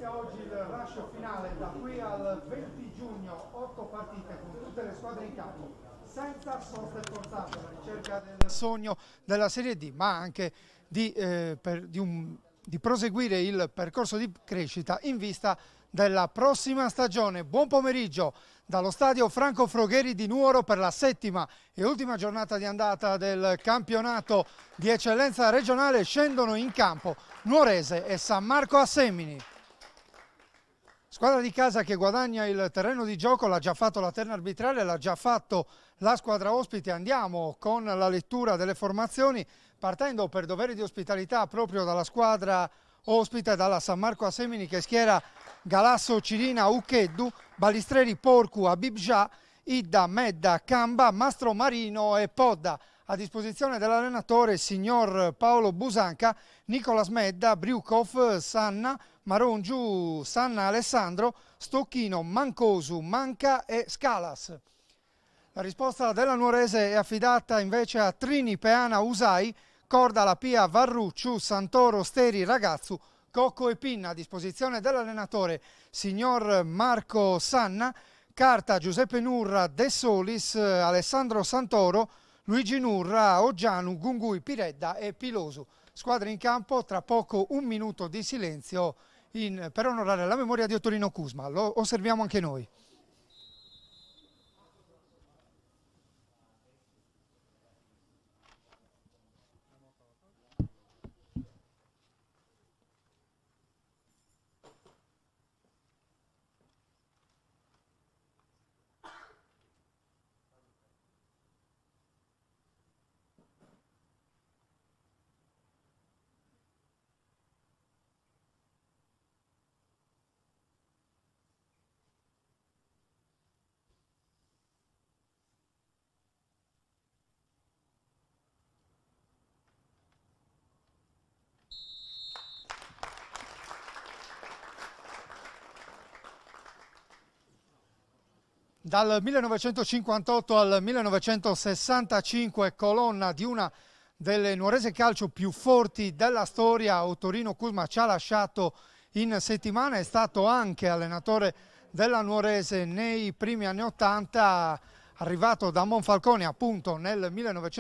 Inizia oggi il rush finale, da qui al 20 giugno, 8 partite con tutte le squadre in campo, senza soste forzate, la ricerca del sogno della Serie D, ma anche di proseguire il percorso di crescita in vista della prossima stagione. Buon pomeriggio dallo stadio Franco Frogheri di Nuoro per la settima e ultima giornata di andata del campionato di eccellenza regionale. Scendono in campo Nuorese e San Marco a Semini. Squadra di casa che guadagna il terreno di gioco, l'ha già fatto la terna arbitrale, l'ha già fatto la squadra ospite. Andiamo con la lettura delle formazioni, partendo per dovere di ospitalità proprio dalla squadra ospite, dalla San Marco a Semini, che schiera Galasso, Cirina, Ucheddu, Balistreri, Porcu, Abibja, Idda, Medda, Camba, Mastro Marino e Podda. A disposizione dell'allenatore signor Paolo Busanca, Nicolas Medda, Briukov, Sanna, Marongiu, Sanna Alessandro, Stocchino, Mancosu, Manca e Scalas. La risposta della Nuorese è affidata invece a Trini, Peana, Usai, Corda, La Pia, Varrucciu, Santoro, Steri, Ragazzu, Cocco e Pinna. A disposizione dell'allenatore signor Marco Sanna, Carta, Giuseppe Nurra, De Solis, Alessandro Santoro, Luigi Nurra, Oggianu, Gungui, Piredda e Pilosu. Squadre in campo, tra poco un minuto di silenzio per onorare la memoria di Ottorino Cusma. Lo osserviamo anche noi. Dal 1958 al 1965, colonna di una delle Nuorese Calcio più forti della storia, Ottorino Cusma ci ha lasciato in settimana. È stato anche allenatore della Nuorese nei primi anni 80, arrivato da Monfalcone appunto nel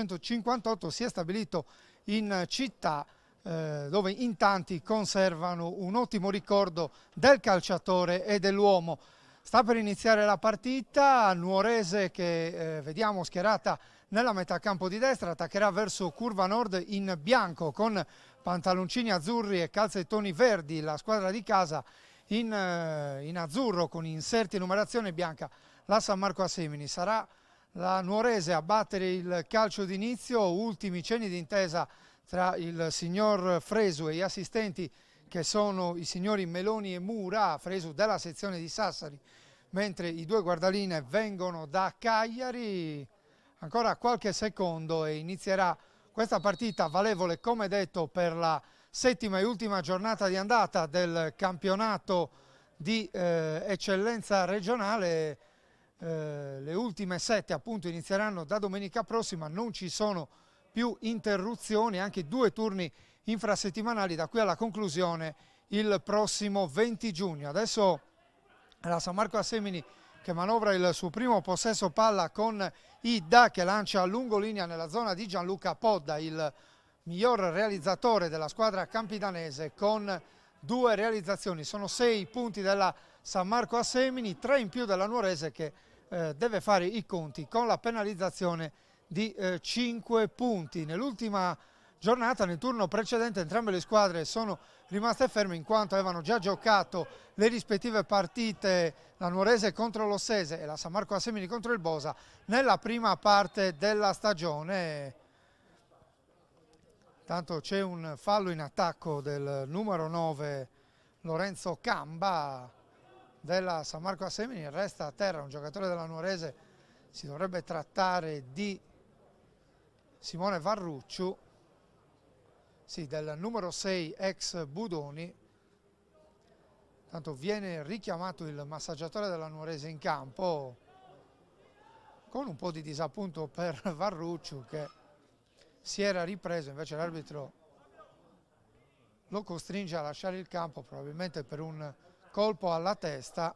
1958, si è stabilito in città dove in tanti conservano un ottimo ricordo del calciatore e dell'uomo. Sta per iniziare la partita, Nuorese che vediamo schierata nella metà campo di destra, attaccherà verso curva nord in bianco con pantaloncini azzurri e calzettoni verdi. La squadra di casa in azzurro con inserti e numerazione bianca, la San Marco a Semini. Sarà la Nuorese a battere il calcio d'inizio, ultimi cenni d'intesa tra il signor Fresu e gli assistenti, che sono i signori Meloni e Mura, Fresu della sezione di Sassari, mentre i due guardaline vengono da Cagliari. Ancora qualche secondo e inizierà questa partita valevole, come detto, per la settima e ultima giornata di andata del campionato di eccellenza regionale. Le ultime 7 appunto inizieranno da domenica prossima, non ci sono più interruzioni, anche 2 turni infrasettimanali da qui alla conclusione il prossimo 20 giugno. Adesso la San Marco a Semini che manovra il suo primo possesso palla con Idda, che lancia a lungolinea nella zona di Gianluca Podda, il miglior realizzatore della squadra campidanese, con 2 realizzazioni. Sono 6 punti della San Marco a Semini, 3 in più della Nuorese, che deve fare i conti con la penalizzazione di 5 punti. Nell'ultima giornata, nel turno precedente, entrambe le squadre sono rimaste ferme in quanto avevano già giocato le rispettive partite, la Nuorese contro l'Ossese e la San Marco a Semini contro il Bosa, nella prima parte della stagione. Tanto c'è un fallo in attacco del numero 9 Lorenzo Camba della San Marco a Semini, resta a terra un giocatore della Nuorese, si dovrebbe trattare di Simone Varrucciu, sì, del numero 6 ex Budoni. Tanto viene richiamato il massaggiatore della Nuorese in campo, con un po' di disappunto per Varrucciu, che si era ripreso, invece l'arbitro lo costringe a lasciare il campo, probabilmente per un colpo alla testa.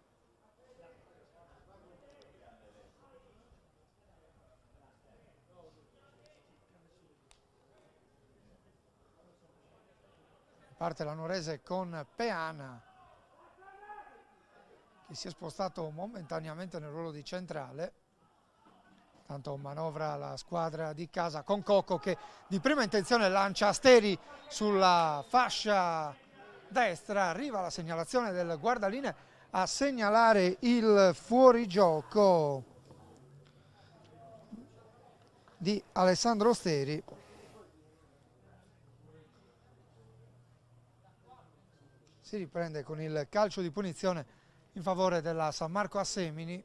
Parte la Nuorese con Peana, che si è spostato momentaneamente nel ruolo di centrale. Tanto manovra la squadra di casa con Cocco, che di prima intenzione lancia Asteri sulla fascia destra. Arriva la segnalazione del guardalinee a segnalare il fuorigioco di Alessandro Steri. Si riprende con il calcio di punizione in favore della San Marco a Semini.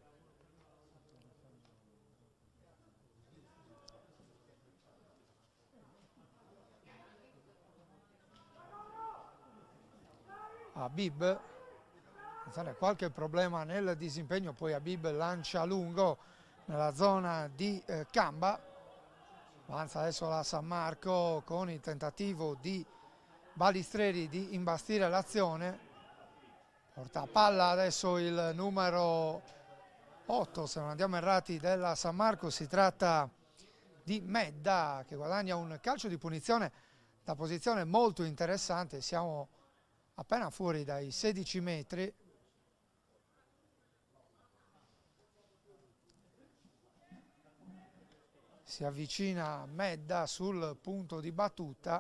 Habib, qualche problema nel disimpegno, poi Habib lancia lungo nella zona di Camba. Avanza adesso la San Marco con il tentativo di Balistreri di imbastire l'azione. Porta a palla adesso il numero 8, se non andiamo errati, della San Marco. Si tratta di Medda, che guadagna un calcio di punizione da posizione molto interessante. Siamo appena fuori dai 16 metri. Si avvicina Medda sul punto di battuta.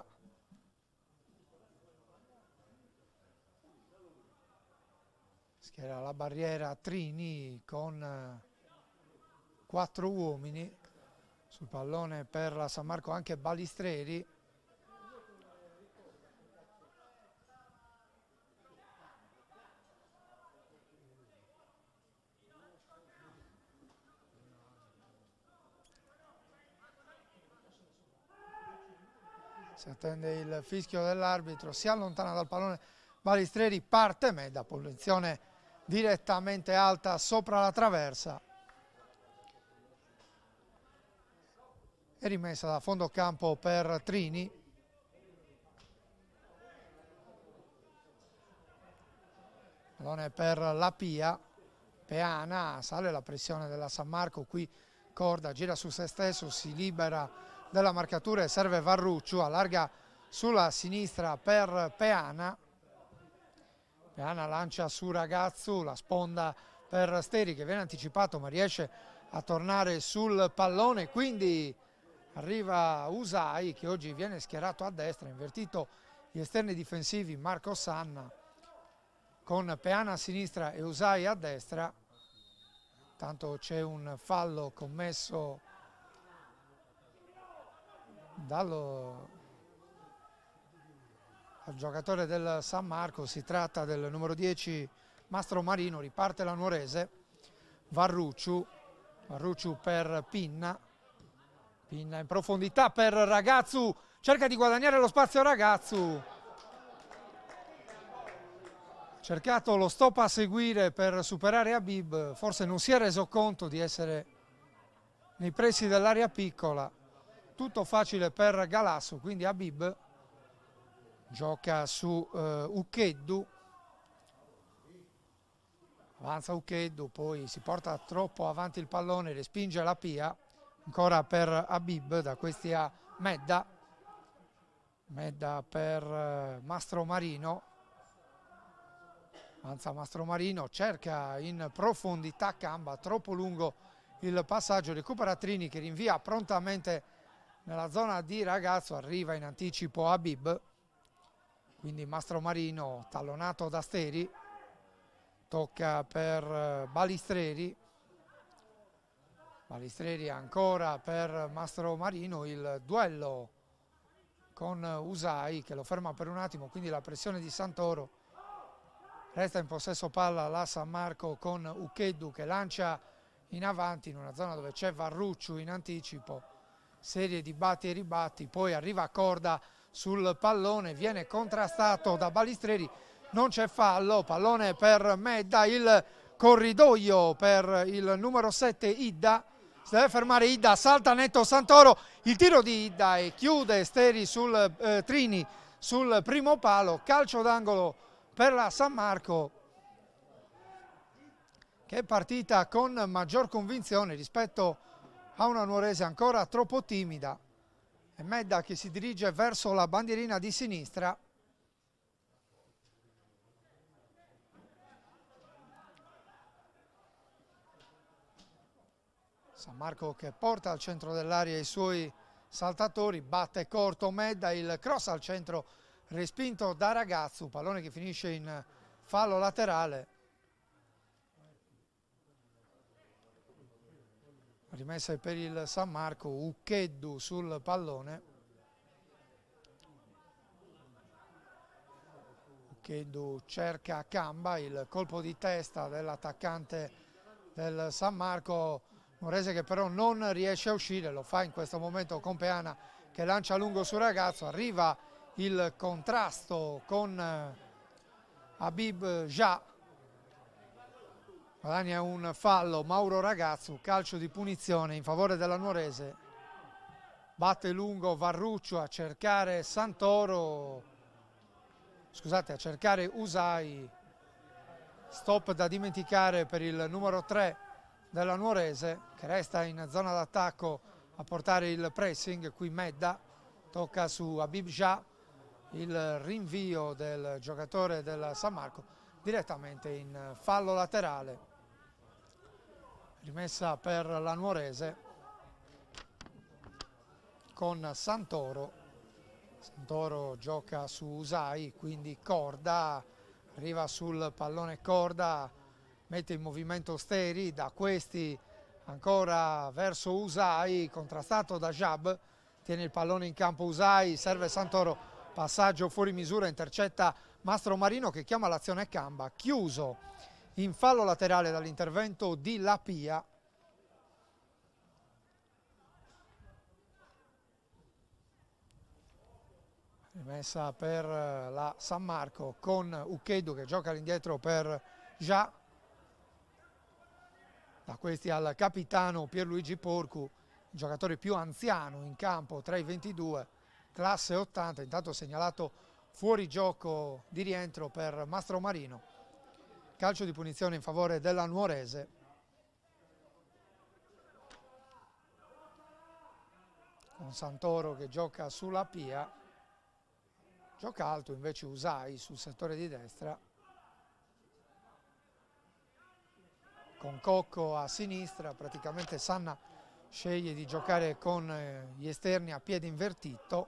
Schiera la barriera Trini con 4 uomini. Sul pallone per la San Marco anche Balistreri. Si attende il fischio dell'arbitro, si allontana dal pallone Balistreri, parte Medda, posizione direttamente alta sopra la traversa. È rimessa da fondo campo per Trini. Pallone per la Pia. Peana, sale la pressione della San Marco, qui Corda gira su se stesso, si libera della marcatura e serve Varrucciu, allarga sulla sinistra per Peana. Peana lancia su Ragazzu, la sponda per Steri che viene anticipato ma riesce a tornare sul pallone, quindi arriva Usai che oggi viene schierato a destra, invertito gli esterni difensivi Marco Sanna con Peana a sinistra e Usai a destra. Tanto c'è un fallo commesso al giocatore del San Marco, si tratta del numero 10 Mastromarino. Riparte la Nuorese. Varrucciu per Pinna in profondità per Ragazzu, cerca di guadagnare lo spazio Ragazzu, cercato lo stop a seguire per superare Habib, forse non si è reso conto di essere nei pressi dell'area piccola. Tutto facile per Galasso, quindi Habib gioca su Ucheddu, avanza Ucheddu, poi si porta troppo avanti il pallone, respinge la Pia, ancora per Habib, da questi a Medda per Mastromarino, avanza Mastromarino, cerca in profondità Camba, troppo lungo il passaggio, recupera Trini che rinvia prontamente nella zona di Ragazzo, arriva in anticipo Habib, quindi Mastromarino tallonato da Steri, tocca per Balistreri ancora per Mastromarino, il duello con Usai che lo ferma per un attimo, quindi la pressione di Santoro. Resta in possesso palla la San Marco con Ucheddu che lancia in avanti in una zona dove c'è Varrucciu in anticipo, serie di batti e ribatti, poi arriva Corda sul pallone, viene contrastato da Balistreri, non c'è fallo, pallone per Medda, il corridoio per il numero 7 Idda, si deve fermare Idda, salta netto Santoro, il tiro di Idda e chiude Steri sul Trini sul primo palo, calcio d'angolo per la San Marco. che è partita con maggior convinzione rispetto a una nuorese ancora troppo timida. E Medda che si dirige verso la bandierina di sinistra. San Marco che porta al centro dell'area i suoi saltatori, batte corto Medda, il cross al centro respinto da Ragazzu, pallone che finisce in fallo laterale. Rimessa per il San Marco, Ucheddu sul pallone. Ucheddu cerca Camba, il colpo di testa dell'attaccante del San Marco. Nuorese che però non riesce a uscire, lo fa in questo momento con Peana che lancia lungo su Ragazzu, arriva il contrasto con Habib Jah, guadagna un fallo Mauro Ragazzu, calcio di punizione in favore della Nuorese, batte lungo Varruccio a cercare Santoro, scusate, a cercare Usai, stop da dimenticare per il numero 3 della Nuorese che resta in zona d'attacco a portare il pressing. Qui Medda tocca su Habib Jah, il rinvio del giocatore del San Marco direttamente in fallo laterale, rimessa per la Nuorese con Santoro. Santoro gioca su Usai, quindi Corda, arriva sul pallone Corda, mette in movimento Steri, da questi ancora verso Usai, contrastato da Jab, tiene il pallone in campo Usai, serve Santoro, passaggio fuori misura, intercetta Mastromarino che chiama l'azione Camba, chiuso in fallo laterale dall'intervento di Lapia. Rimessa per la San Marco con Ucheddu che gioca all'indietro per Jah. Da questi al capitano Pierluigi Porcu, il giocatore più anziano in campo tra i 22, classe 80, intanto segnalato fuori gioco di rientro per Mastromarino. Calcio di punizione in favore della Nuorese. Con Santoro che gioca sulla Pia, gioca alto invece Usai sul settore di destra. Con Cocco a sinistra, praticamente Sanna sceglie di giocare con gli esterni a piede invertito.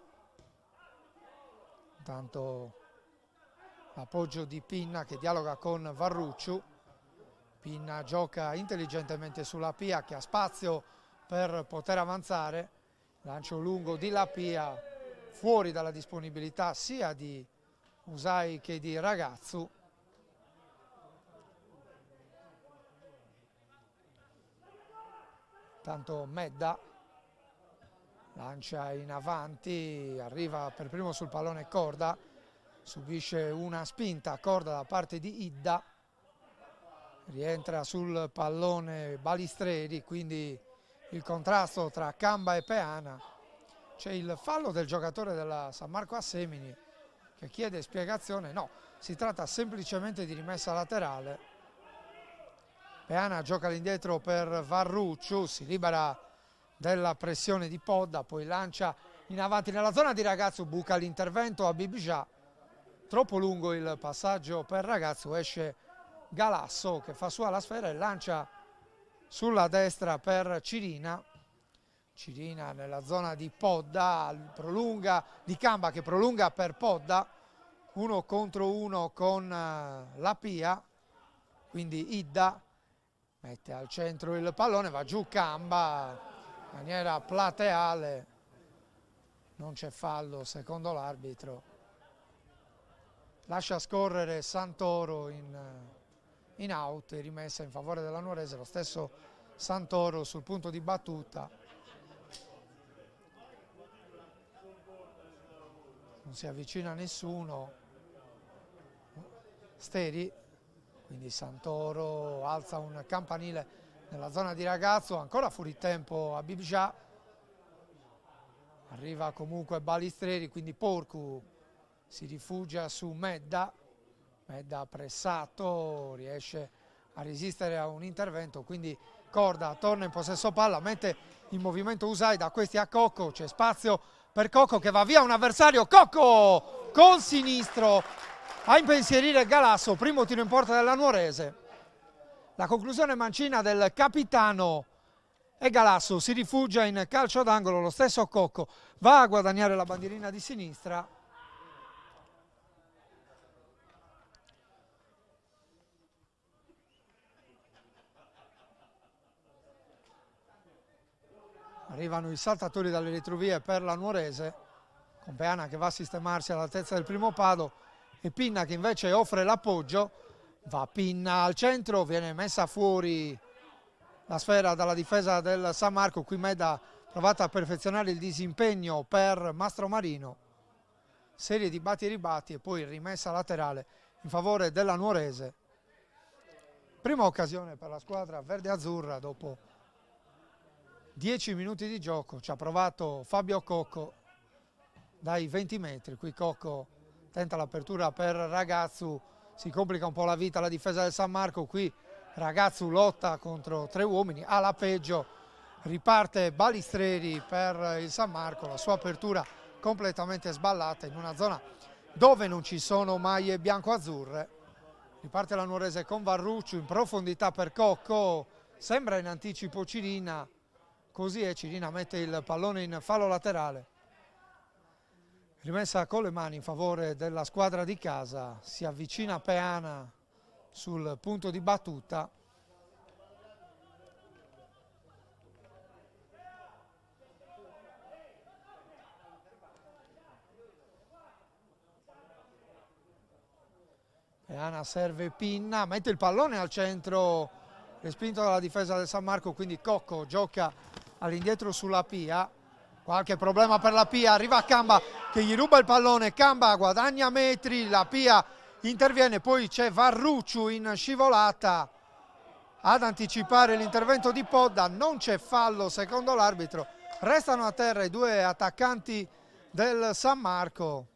Intanto l'appoggio di Pinna che dialoga con Varrucciu. Pinna gioca intelligentemente sulla Pia che ha spazio per poter avanzare. Lancio lungo di Lapia, fuori dalla disponibilità sia di Usai che di Ragazzu. Tanto Medda lancia in avanti, arriva per primo sul pallone Corda, subisce una spinta Corda da parte di Idda, rientra sul pallone Balistreri, quindi il contrasto tra Camba e Peana. C'è il fallo del giocatore della San Marco a Semini che chiede spiegazione, no, si tratta semplicemente di rimessa laterale. Peana gioca all'indietro per Varrucciu, si libera della pressione di Podda, poi lancia in avanti nella zona di Ragazzu, buca l'intervento a Habib Jah, troppo lungo il passaggio per Ragazzu, esce Galasso che fa sua la sfera e lancia sulla destra per Cirina. Cirina nella zona di Podda, prolunga di Camba che prolunga per Podda, 1 contro 1 con Lapia, quindi Idda mette al centro il pallone, va giù Camba in maniera plateale, non c'è fallo secondo l'arbitro, lascia scorrere Santoro in out e rimessa in favore della Nuorese, lo stesso Santoro sul punto di battuta. Non si avvicina nessuno, Steri, quindi Santoro alza un campanile nella zona di Ragazzu, ancora fuori tempo a Habib Jah, arriva comunque Balistreri, quindi Porcu si rifugia su Medda, Medda pressato, riesce a resistere a un intervento, quindi Corda torna in possesso palla, mette in movimento Usai, da questi a Cocco, c'è spazio per Cocco che va via un avversario, Cocco col sinistro a impensierire Galasso, primo tiro in porta della Nuorese. La conclusione mancina del capitano e Galasso si rifugia in calcio d'angolo, lo stesso Cocco va a guadagnare la bandierina di sinistra. Arrivano i saltatori dalle retrovie per la Nuorese, con Peana che va a sistemarsi all'altezza del primo palo e Pinna che invece offre l'appoggio. Va Pinna al centro, viene messa fuori la sfera dalla difesa del San Marco. Qui Medda provata a perfezionare il disimpegno per Mastromarino. Serie di batti e ribatti e poi rimessa laterale in favore della Nuorese. Prima occasione per la squadra verde-azzurra dopo 10 minuti di gioco. Ci ha provato Fabio Cocco dai 20 metri. Qui Cocco tenta l'apertura per Ragazzu, si complica un po' la vita la difesa del San Marco. Qui Ragazzu lotta contro 3 uomini, alla peggio riparte Balistreri per il San Marco, la sua apertura completamente sballata in una zona dove non ci sono maglie bianco-azzurre. Riparte la Nuorese con Varruccio in profondità per Cocco, sembra in anticipo Cirina, così è, Cirina mette il pallone in fallo laterale. Rimessa con le mani in favore della squadra di casa, si avvicina Peana sul punto di battuta. Peana serve Pinna, mette il pallone al centro, respinto dalla difesa del San Marco, quindi Cocco gioca all'indietro sulla Pia. Qualche problema per la Pia, arriva Camba che gli ruba il pallone, Camba guadagna metri, la Pia interviene, poi c'è Varrucciu in scivolata ad anticipare l'intervento di Podda, non c'è fallo secondo l'arbitro, restano a terra i 2 attaccanti del San Marco.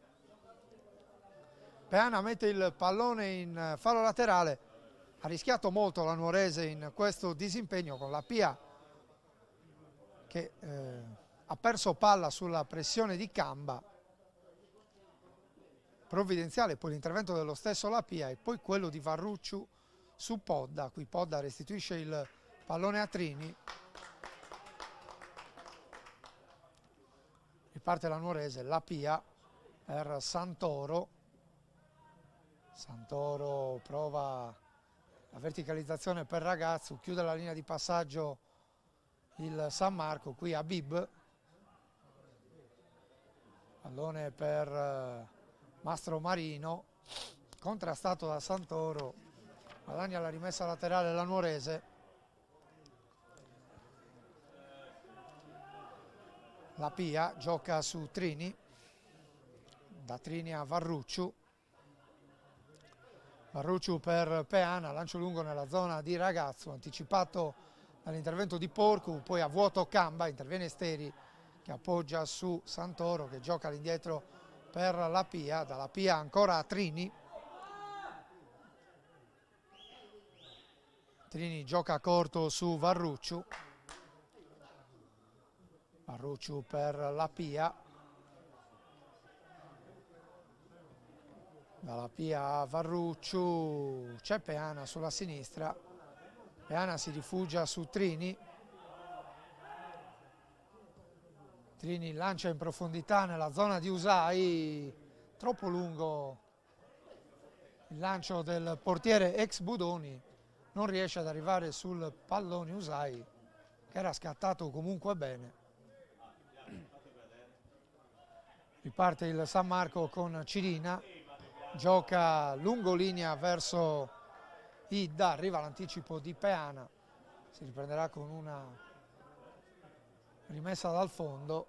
Peana mette il pallone in fallo laterale, ha rischiato molto la Nuorese in questo disimpegno con la Pia che ha perso palla sulla pressione di Camba. Provvidenziale poi l'intervento dello stesso Lapia e poi quello di Varrucciu su Podda. Qui Podda restituisce il pallone a Trini. Riparte la Nuorese, Lapia per Santoro. Santoro prova la verticalizzazione per Ragazzu, chiude la linea di passaggio il San Marco, qui Habib. Pallone per Mastromarino, contrastato da Santoro, guadagna la rimessa laterale la Nuorese. La Pia gioca su Trini, da Trini a Varrucciu. Varrucciu per Peana, lancio lungo nella zona di Ragazzu, anticipato dall'intervento di Porcu, poi a vuoto Camba, interviene Steri che appoggia su Santoro che gioca all'indietro per la Pia, dalla Pia ancora a Trini. Trini gioca corto su Varrucciu. Varrucciu per la Pia. Dalla Pia a Varrucciu, c'è Peana sulla sinistra. Peana si rifugia su Trini. Trini lancia in profondità nella zona di Usai, troppo lungo il lancio del portiere ex Budoni, non riesce ad arrivare sul pallone Usai che era scattato comunque bene. Riparte il San Marco con Cirina, gioca lungo linea verso Idda, arriva l'anticipo di Peana, si riprenderà con una rimessa dal fondo.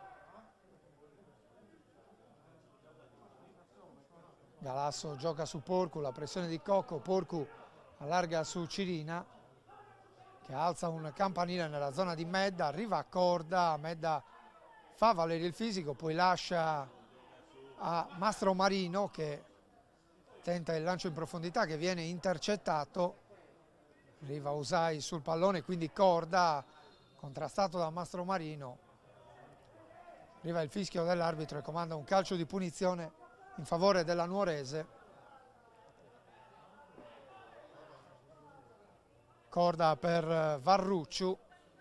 Galasso gioca su Porcu, la pressione di Cocco, Porcu allarga su Cirina che alza un campanile nella zona di Medda, arriva a Corda, Medda fa valere il fisico, poi lascia a Mastromarino che tenta il lancio in profondità che viene intercettato Arriva Usai sul pallone, quindi Corda, contrastato da Mastromarino. Arriva il fischio dell'arbitro e comanda un calcio di punizione in favore della Nuorese. Corda per Varrucciu.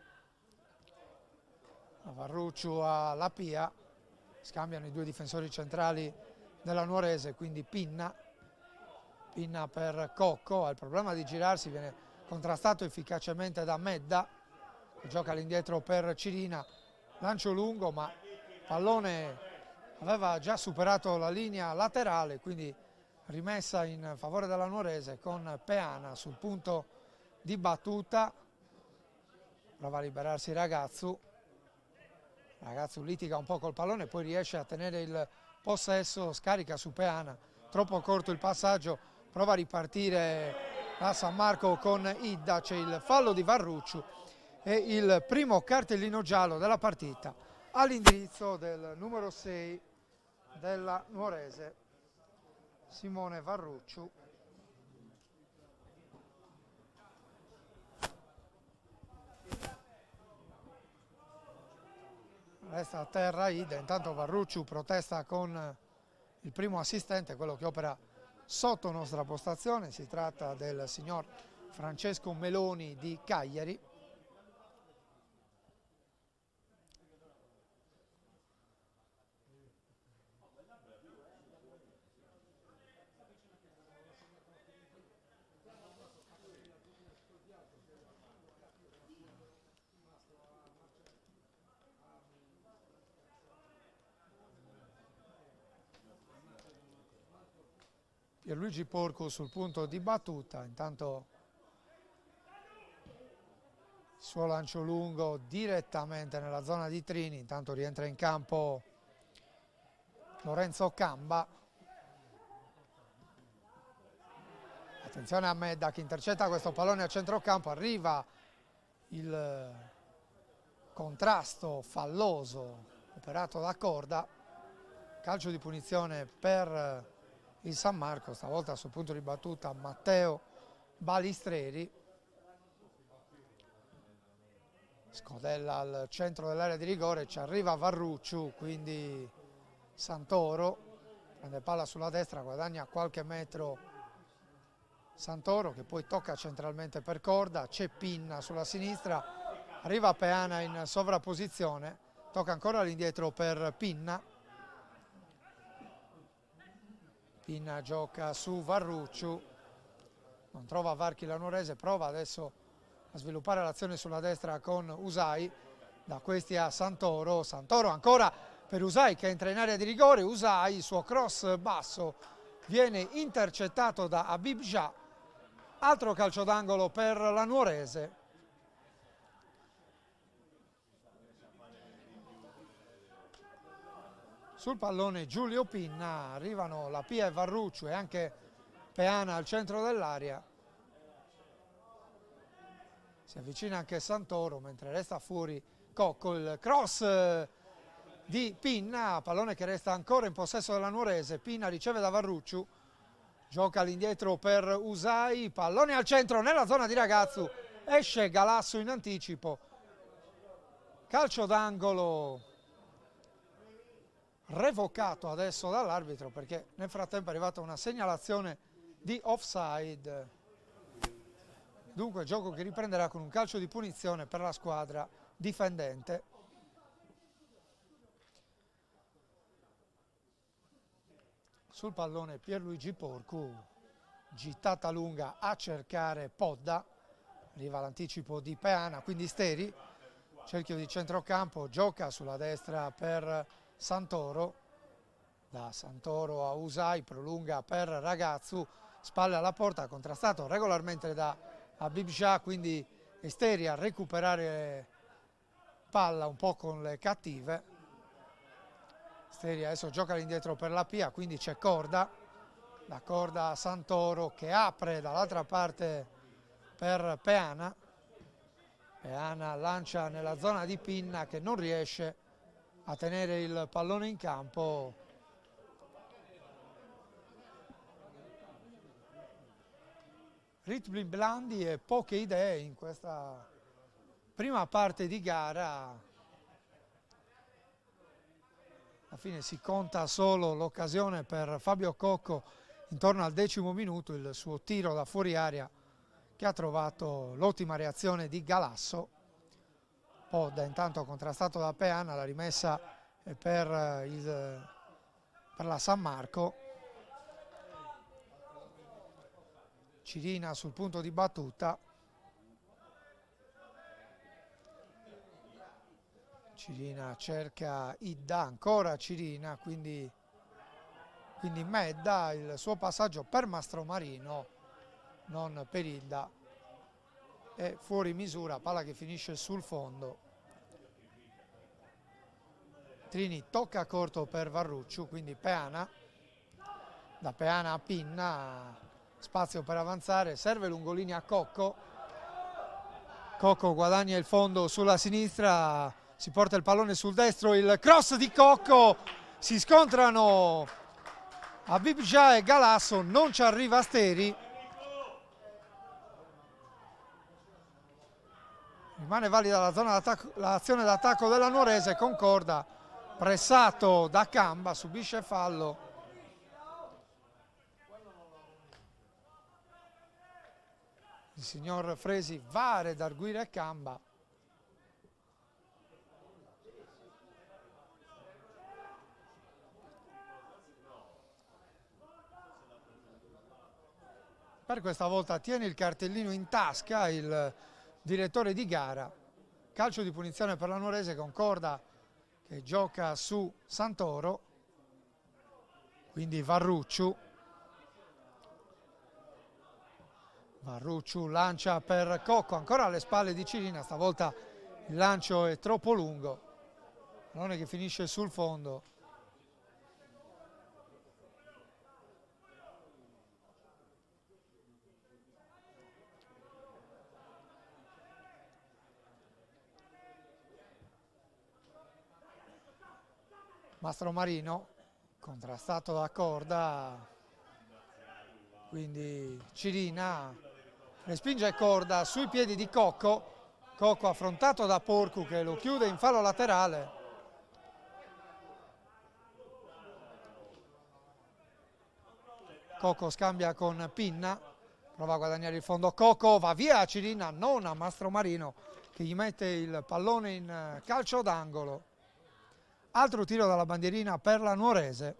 Varrucciu a Lapia. Scambiano i due difensori centrali della Nuorese, quindi Pinna per Cocco. Ha il problema di girarsi, viene contrastato efficacemente da Medda, che gioca all'indietro per Cirina. Lancio lungo, ma pallone aveva già superato la linea laterale, quindi rimessa in favore della Nuorese con Peana sul punto di battuta. Prova a liberarsi Ragazzu litiga un po' col pallone, poi riesce a tenere il possesso, scarica su Peana, troppo corto il passaggio, prova a ripartire la San Marco con Idda. C'è il fallo di Varrucciu e il primo cartellino giallo della partita all'indirizzo del numero 6 della Nuorese, Simone Varrucciu. Resta a terra Idda, intanto Varrucciu protesta con il primo assistente, quello che opera sotto nostra postazione. Si tratta del signor Francesco Meloni di Cagliari. Pierluigi Porcu sul punto di battuta, intanto il suo lancio lungo direttamente nella zona di Trini. Intanto rientra in campo Lorenzo Camba. Attenzione a Medda che intercetta questo pallone a centrocampo, arriva il contrasto falloso operato da Corda, calcio di punizione per il San Marco, stavolta sul punto di battuta Matteo Balistreri. Scodella al centro dell'area di rigore, ci arriva Varrucciu, quindi Santoro prende palla sulla destra, guadagna qualche metro Santoro, che poi tocca centralmente per Corda. C'è Pinna sulla sinistra, arriva Peana in sovrapposizione, tocca ancora all'indietro per Pinna. Pinna gioca su Varrucciu, non trova varchi la Nuorese, prova adesso a sviluppare l'azione sulla destra con Usai, da questi a Santoro. Santoro ancora per Usai che entra in area di rigore. Usai, il suo cross basso viene intercettato da Habib Jah. Altro calcio d'angolo per la Nuorese. Sul pallone Giulio Pinna, arrivano Lapia e Varrucciu e anche Peana al centro dell'area. Si avvicina anche Santoro mentre resta fuori Cocco. Il cross di Pinna, pallone che resta ancora in possesso della Nuorese. Pinna riceve da Varrucciu, gioca all'indietro per Usai, pallone al centro nella zona di Ragazzu, esce Galasso in anticipo. Calcio d'angolo revocato adesso dall'arbitro perché nel frattempo è arrivata una segnalazione di offside. Dunque gioco che riprenderà con un calcio di punizione per la squadra difendente. Sul pallone Pierluigi Porcu, gittata lunga a cercare Podda, arriva l'anticipo di Peana, quindi Steri, cerchio di centrocampo, gioca sulla destra per Santoro, da Santoro a Usai, prolunga per Ragazzu, spalle alla porta, contrastato regolarmente da Habib Jah, quindi Esteri a recuperare palla un po' con le cattive. Esteri adesso gioca all'indietro per la Pia, quindi c'è Corda, da Corda a Santoro che apre dall'altra parte per Peana. Peana lancia nella zona di Pinna che non riesce a tenere il pallone in campo. ritmi blandi e poche idee in questa prima parte di gara. Alla fine si conta solo l'occasione per Fabio Cocco intorno al 10° minuto, il suo tiro da fuori area che ha trovato l'ottima reazione di Galasso. Podda intanto contrastato da Peana, la rimessa è per la San Marco. Cirina sul punto di battuta. Cirina cerca Idda, ancora Cirina, quindi Medda, il suo passaggio per Mastromarino, non per Idda, è fuori misura, palla che finisce sul fondo. Trini tocca corto per Varrucciu, quindi Peana, da Peana a Pinna, spazio per avanzare, serve Lungolini a Cocco. Cocco guadagna il fondo sulla sinistra, si porta il pallone sul destro, il cross di Cocco, si scontrano Habibja e Galasso, non ci arriva Steri. Rimane valida la zona d'attacco, l'azione d'attacco della Nuorese, concorda, pressato da Camba, subisce fallo. Il signor Fresi va a redarguire Camba. Per questa volta tiene il cartellino in tasca il direttore di gara. Calcio di punizione per la Nuorese, concorda che gioca su Santoro, quindi Varrucciu. Varrucciu lancia per Cocco, ancora alle spalle di Cirina, stavolta il lancio è troppo lungo, pallone che finisce sul fondo. Mastromarino, contrastato da Corda, quindi Cirina respinge Corda sui piedi di Cocco. Cocco affrontato da Porcu che lo chiude in fallo laterale. Cocco scambia con Pinna, prova a guadagnare il fondo. Cocco va via a Cirina, non a Mastromarino che gli mette il pallone in calcio d'angolo. Altro tiro dalla bandierina per la Nuorese.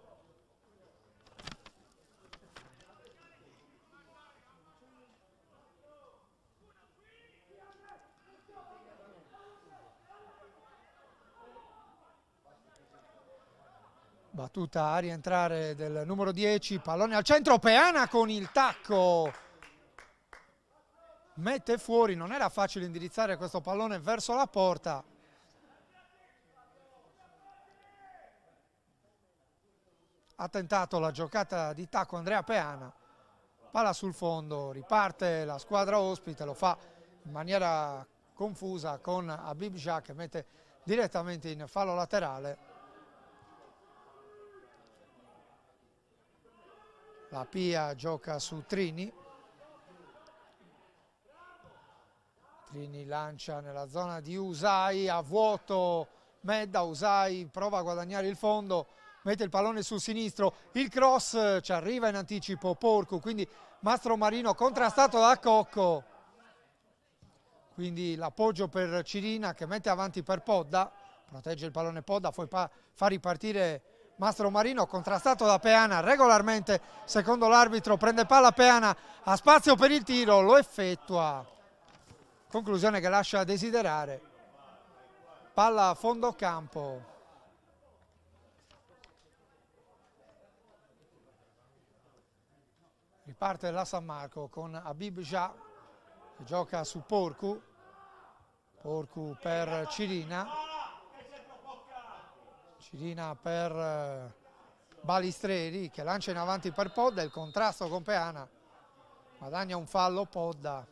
Battuta a rientrare del numero 10, pallone al centro, Peana con il tacco. Mette fuori, non era facile indirizzare questo pallone verso la porta. Ha tentato la giocata di tacco Andrea Peana, palla sul fondo, riparte la squadra ospite, lo fa in maniera confusa con Habibja che mette direttamente in fallo laterale. La Pia gioca su Trini. Trini lancia nella zona di Usai, a vuoto Medda, Usai prova a guadagnare il fondo, mette il pallone sul sinistro, il cross ci arriva in anticipo Porcu, quindi Mastromarino contrastato da Cocco, quindi l'appoggio per Cirina che mette avanti per Podda, protegge il pallone Podda, poi fa ripartire Mastromarino, contrastato da Peana regolarmente, secondo l'arbitro prende palla Peana, ha spazio per il tiro, lo effettua, conclusione che lascia a desiderare, palla a fondo campo. Riparte la San Marco con Habibja che gioca su Porcu, Porcu per Cirina, Cirina per Balistreri che lancia in avanti per Podda, il contrasto con Peana, guadagna un fallo Podda.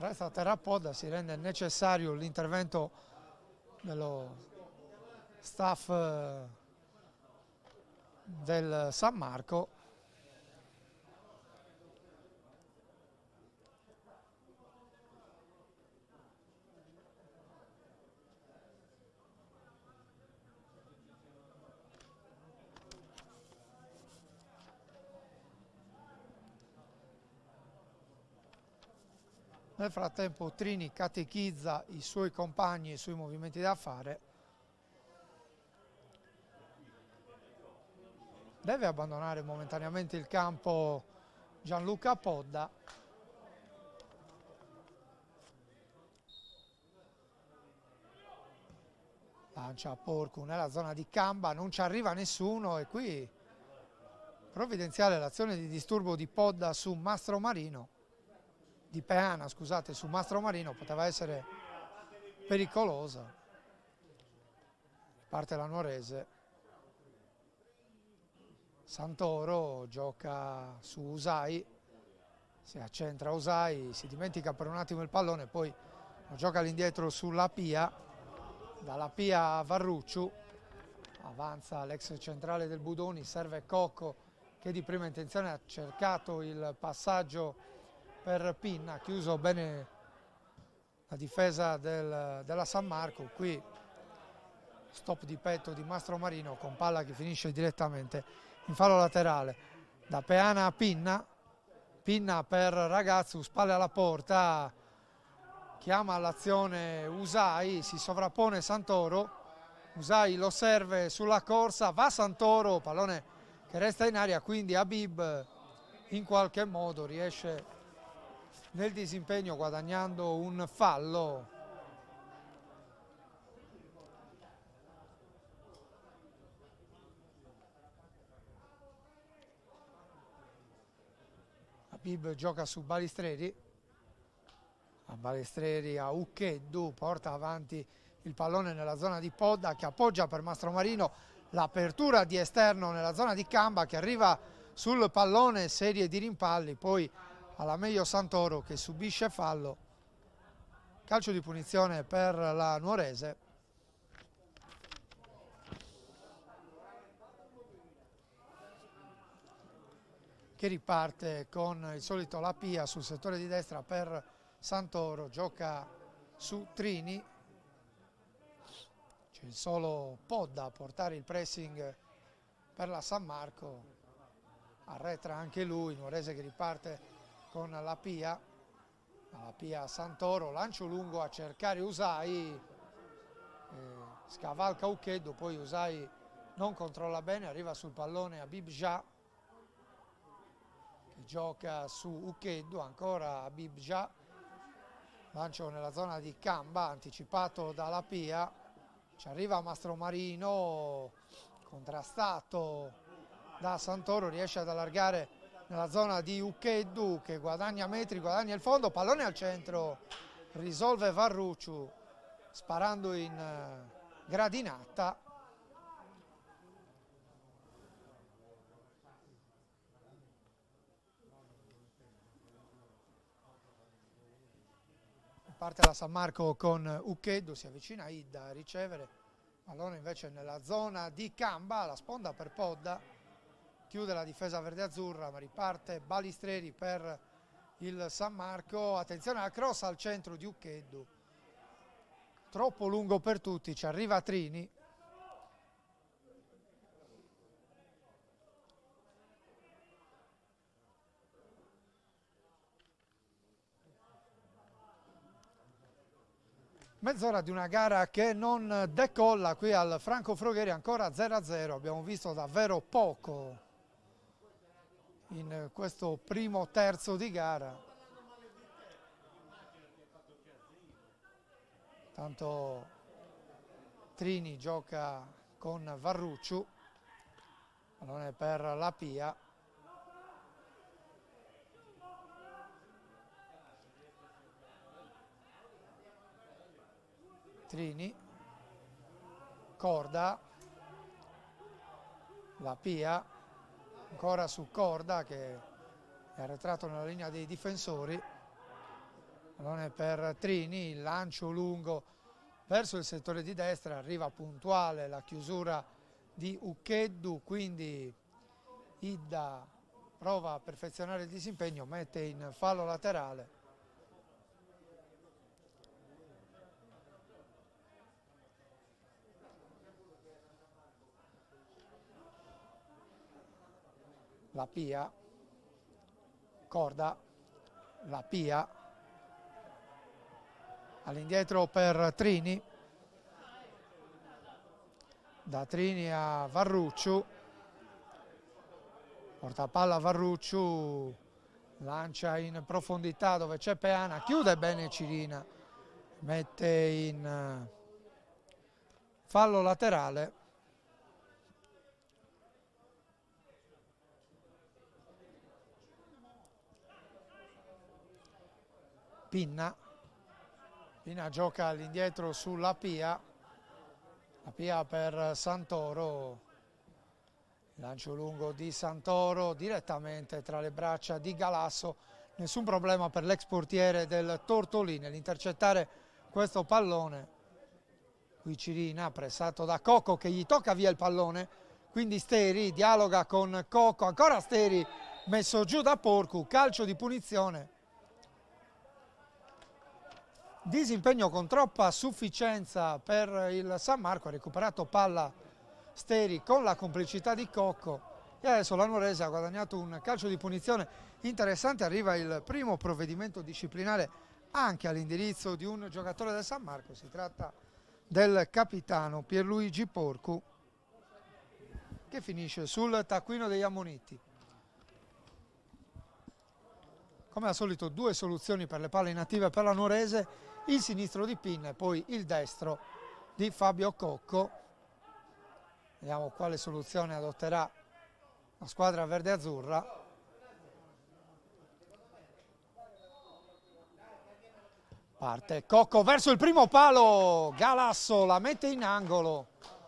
Resta a terra Podda, si rende necessario l'intervento dello staff del San Marco. Nel frattempo Trini catechizza i suoi compagni sui movimenti da fare. Deve abbandonare momentaneamente il campo Gianluca Podda. Lancia Porcu nella zona di Camba, non ci arriva nessuno e qui provvidenziale l'azione di disturbo di Podda su Mastromarino. Di Peana, scusate, su Mastromarino, poteva essere pericolosa. Parte la Nuorese. Santoro gioca su Usai, si accentra Usai, si dimentica per un attimo il pallone, poi lo gioca all'indietro sulla Pia, dalla Pia a Varrucciu, avanza l'ex centrale del Budoni, serve Cocco che di prima intenzione ha cercato il passaggio per Pinna, ha chiuso bene la difesa della San Marco. Qui stop di petto di Mastromarino con palla che finisce direttamente in fallo laterale. Da Peana a Pinna, Pinna per Ragazzu, spalle alla porta, chiama all'azione Usai, si sovrappone Santoro, Usai lo serve sulla corsa, va Santoro, pallone che resta in aria, quindi Habib in qualche modo riesce nel disimpegno guadagnando un fallo. Habib gioca su Balistreri, a Balistreri a Ucheddu, porta avanti il pallone nella zona di Podda che appoggia per Mastromarino, l'apertura di esterno nella zona di Camba che arriva sul pallone, serie di rimpalli, poi alla meglio Santoro che subisce fallo, calcio di punizione per la Nuorese. Che riparte con il solito Lapia sul settore di destra per Santoro, gioca su Trini, c'è il solo Podda a portare il pressing per la San Marco, arretra anche lui, Nuorese che riparte con la Pia a Santoro, lancio lungo a cercare Usai, scavalca Ucheddu, poi Usai non controlla bene, arriva sul pallone Habib Jah che gioca su Ucheddu, ancora Habib Jah, lancio nella zona di Camba, anticipato dalla Pia, ci arriva Mastromarino, contrastato da Santoro, riesce ad allargare nella zona di Ucheddu che guadagna metri, guadagna il fondo, pallone al centro, risolve Varrucciu sparando in gradinata. Parte la San Marco con Ucheddu, si avvicina Idda a ricevere, pallone invece nella zona di Camba, la sponda per Podda, chiude la difesa verde-azzurra, ma riparte Balistreri per il San Marco, attenzione alla cross al centro di Ucheddu, troppo lungo per tutti, ci arriva Trini. Mezz'ora di una gara che non decolla qui al Franco Frogheri, ancora 0-0, abbiamo visto davvero poco in questo primo terzo di gara. Tanto Trini gioca con Varrucciu, pallone per la Pia. Trini, Corda, la Pia, ancora su Corda che è arretrato nella linea dei difensori. Pallone per Trini, il lancio lungo verso il settore di destra, arriva puntuale la chiusura di Ucheddu, quindi Idda prova a perfezionare il disimpegno, mette in fallo laterale. La Pia, Corda, la Pia, all'indietro per Trini, da Trini a Varrucciu, porta palla Varrucciu, lancia in profondità dove c'è Peana, chiude bene Cirina, mette in fallo laterale. Pinna gioca all'indietro sulla Pia, la Pia per Santoro, lancio lungo di Santoro direttamente tra le braccia di Galasso, nessun problema per l'ex portiere del Tortolì nell'intercettare questo pallone. Qui Cirina pressato da Cocco che gli tocca via il pallone, quindi Steri dialoga con Cocco, ancora Steri messo giù da Porcu, calcio di punizione. Disimpegno con troppa sufficienza per il San Marco, ha recuperato palla Steri con la complicità di Cocco e adesso la Nuorese ha guadagnato un calcio di punizione interessante. Arriva il primo provvedimento disciplinare anche all'indirizzo di un giocatore del San Marco, si tratta del capitano Pierluigi Porcu che finisce sul taccuino degli ammoniti. Come al solito due soluzioni per le palle inattive per la Nuorese, il sinistro di Pinna e poi il destro di Fabio Cocco. Vediamo quale soluzione adotterà la squadra verde-azzurra. Parte Cocco verso il primo palo, Galasso la mette in angolo.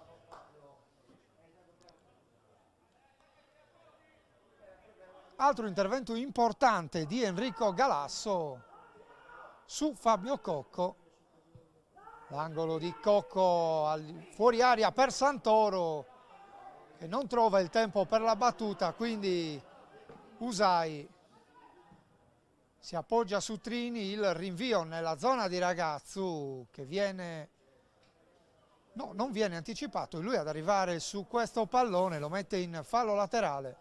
Altro intervento importante di Enrico Galasso su Fabio Cocco, l'angolo di Cocco fuori aria per Santoro che non trova il tempo per la battuta, quindi Usai si appoggia su Trini, il rinvio nella zona di Ragazzu che viene, no, non viene anticipato, e lui ad arrivare su questo pallone lo mette in fallo laterale.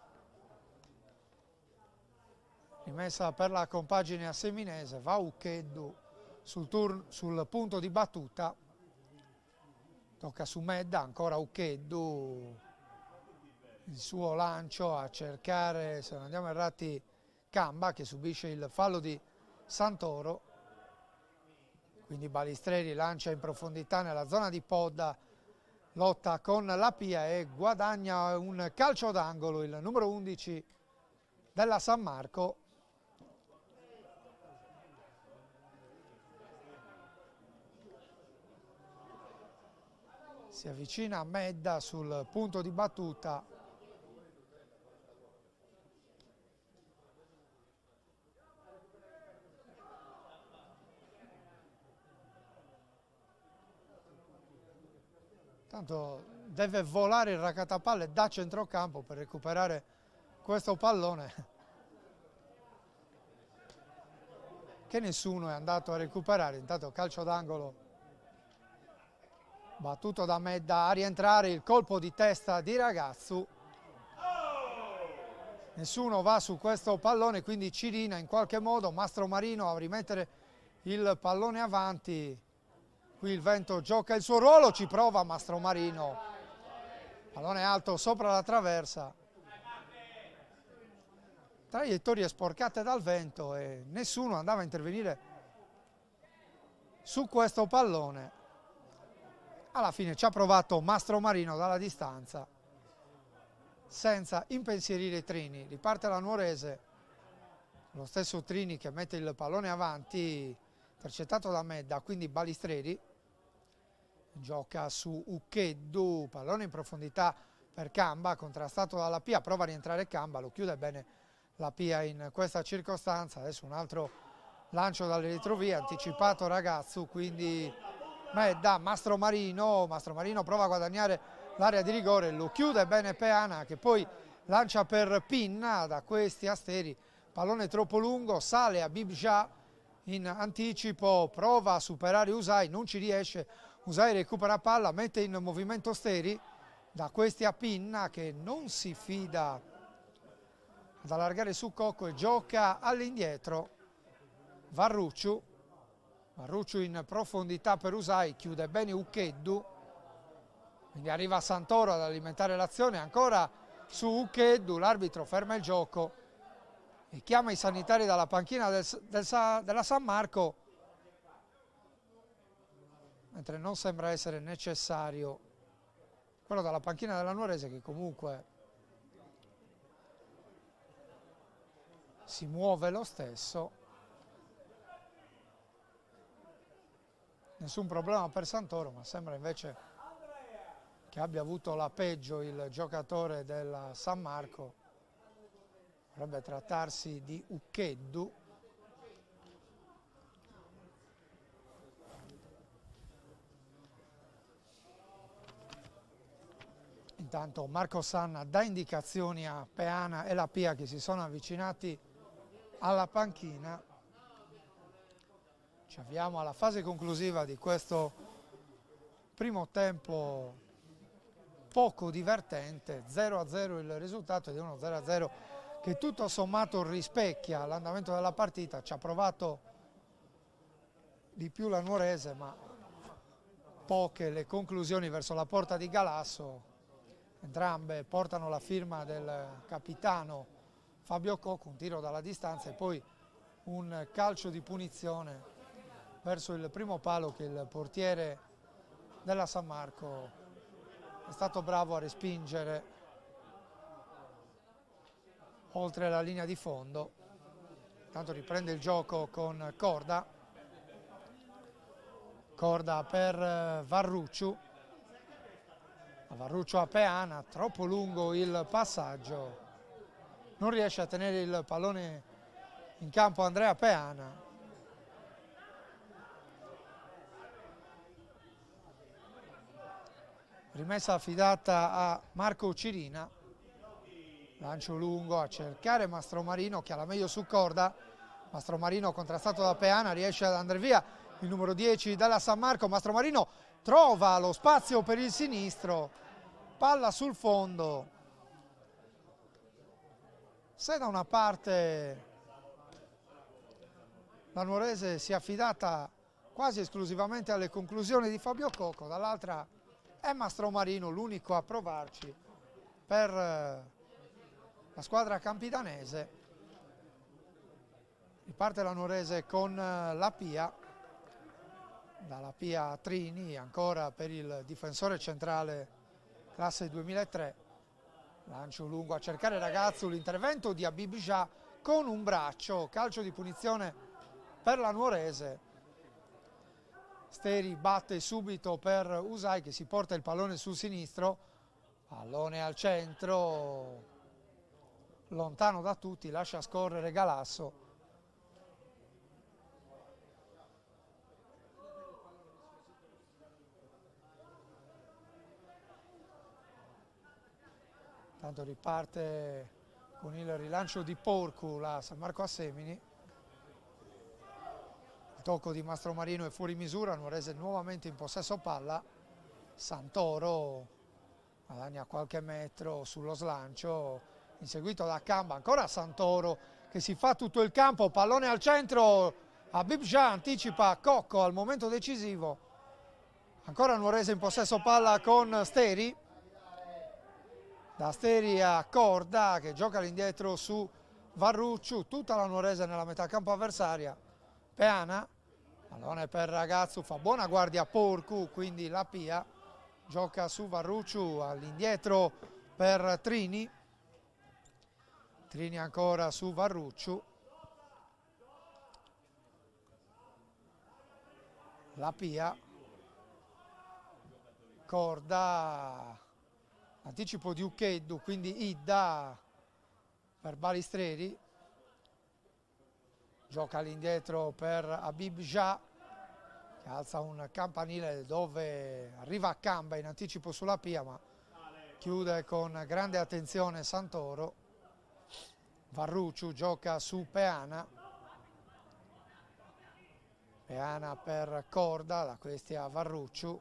Rimessa per la compagine a Seminese, va Ucheddu sul punto di battuta, tocca su Medda, ancora Ucheddu, il suo lancio a cercare, se non andiamo errati, Camba che subisce il fallo di Santoro, quindi Balistreri lancia in profondità nella zona di Podda, lotta con la Pia e guadagna un calcio d'angolo il numero 11 della San Marco. Si avvicina a Medda sul punto di battuta. Tanto deve volare il raccattapalle da centrocampo per recuperare questo pallone che nessuno è andato a recuperare. Intanto calcio d'angolo battuto da Medda, a rientrare il colpo di testa di Ragazzu. Nessuno va su questo pallone, quindi Cirina in qualche modo, Mastromarino a rimettere il pallone avanti. Qui il vento gioca il suo ruolo, ci prova Mastromarino. Pallone alto sopra la traversa. Traiettorie sporcate dal vento e nessuno andava a intervenire su questo pallone. Alla fine ci ha provato Mastromarino dalla distanza, senza impensierire Trini. Riparte la Nuorese, lo stesso Trini che mette il pallone avanti, intercettato da Medda, quindi Balistreri. Gioca su Ucheddu, pallone in profondità per Camba, contrastato dalla Pia, prova a rientrare Camba, lo chiude bene la Pia in questa circostanza. Adesso un altro lancio dalle retrovie, anticipato Ragazzu, quindi da Mastromarino prova a guadagnare l'area di rigore, lo chiude bene Peana che poi lancia per Pinna, da questi a Steri, pallone troppo lungo, sale a Bibja in anticipo, prova a superare Usai, non ci riesce, Usai recupera palla, mette in movimento Steri, da questi a Pinna che non si fida ad allargare su Cocco e gioca all'indietro. Varrucciu in profondità per Usai, chiude bene Ucheddu, quindi arriva Santoro ad alimentare l'azione, ancora su Ucheddu, l'arbitro ferma il gioco e chiama i sanitari dalla panchina della San Marco, mentre non sembra essere necessario quello dalla panchina della Nuorese, che comunque si muove lo stesso. Nessun problema per Santoro, ma sembra invece che abbia avuto la peggio il giocatore della San Marco. Dovrebbe trattarsi di Ucheddu. Intanto Marco Sanna dà indicazioni a Peana e la Pia che si sono avvicinati alla panchina. Ci avviamo alla fase conclusiva di questo primo tempo poco divertente, 0-0 il risultato di uno 0-0 che tutto sommato rispecchia l'andamento della partita. Ci ha provato di più la Nuorese, ma poche le conclusioni verso la porta di Galasso. Entrambe portano la firma del capitano Fabio Cocco, un tiro dalla distanza e poi un calcio di punizione verso il primo palo che il portiere della San Marco è stato bravo a respingere oltre la linea di fondo. Intanto riprende il gioco con Corda per Varrucciu, Varrucciu a Peana, troppo lungo il passaggio, non riesce a tenere il pallone in campo Andrea Peana. Rimessa affidata a Marco Cirina, lancio lungo a cercare Mastromarino che ha la meglio su Corda, Mastromarino contrastato da Peana, riesce ad andare via il numero 10 della San Marco, Mastromarino trova lo spazio per il sinistro, palla sul fondo. Se da una parte la Nuorese si è affidata quasi esclusivamente alle conclusioni di Fabio Cocco, dall'altra è Mastromarino l'unico a provarci per la squadra campidanese. Riparte la Nuorese con la Pia, dalla Pia a Trini, ancora per il difensore centrale classe 2003. Lancio lungo a cercare Ragazzu, l'intervento di Abibja con un braccio, calcio di punizione per la Nuorese. Steri batte subito per Usai che si porta il pallone sul sinistro, pallone al centro, lontano da tutti, lascia scorrere Galasso. Tanto riparte con il rilancio di Porcu la San Marco a Semini. Il tocco di Mastromarino è fuori misura, Nuorese nuovamente in possesso palla. Santoro guadagna qualche metro sullo slancio, inseguito da Camba, ancora Santoro che si fa tutto il campo, pallone al centro, Abibja anticipa Cocco al momento decisivo. Ancora Nuorese in possesso palla con Steri. Da Steri a Corda che gioca all'indietro su Varrucciu, tutta la Nuorese nella metà campo avversaria. Peana, pallone per Ragazzu, fa buona guardia Porcu, quindi la Pia gioca su Varrucciu, all'indietro per Trini. Trini ancora su Varrucciu. La Pia. Corda. Anticipo di Ucheddu, quindi Idda per Balistreri. Gioca all'indietro per Habib Jah, che alza un campanile dove arriva a Camba in anticipo sulla Pia, ma chiude con grande attenzione Santoro. Varrucciu gioca su Peana. Peana per Corda, la questi a Varrucciu.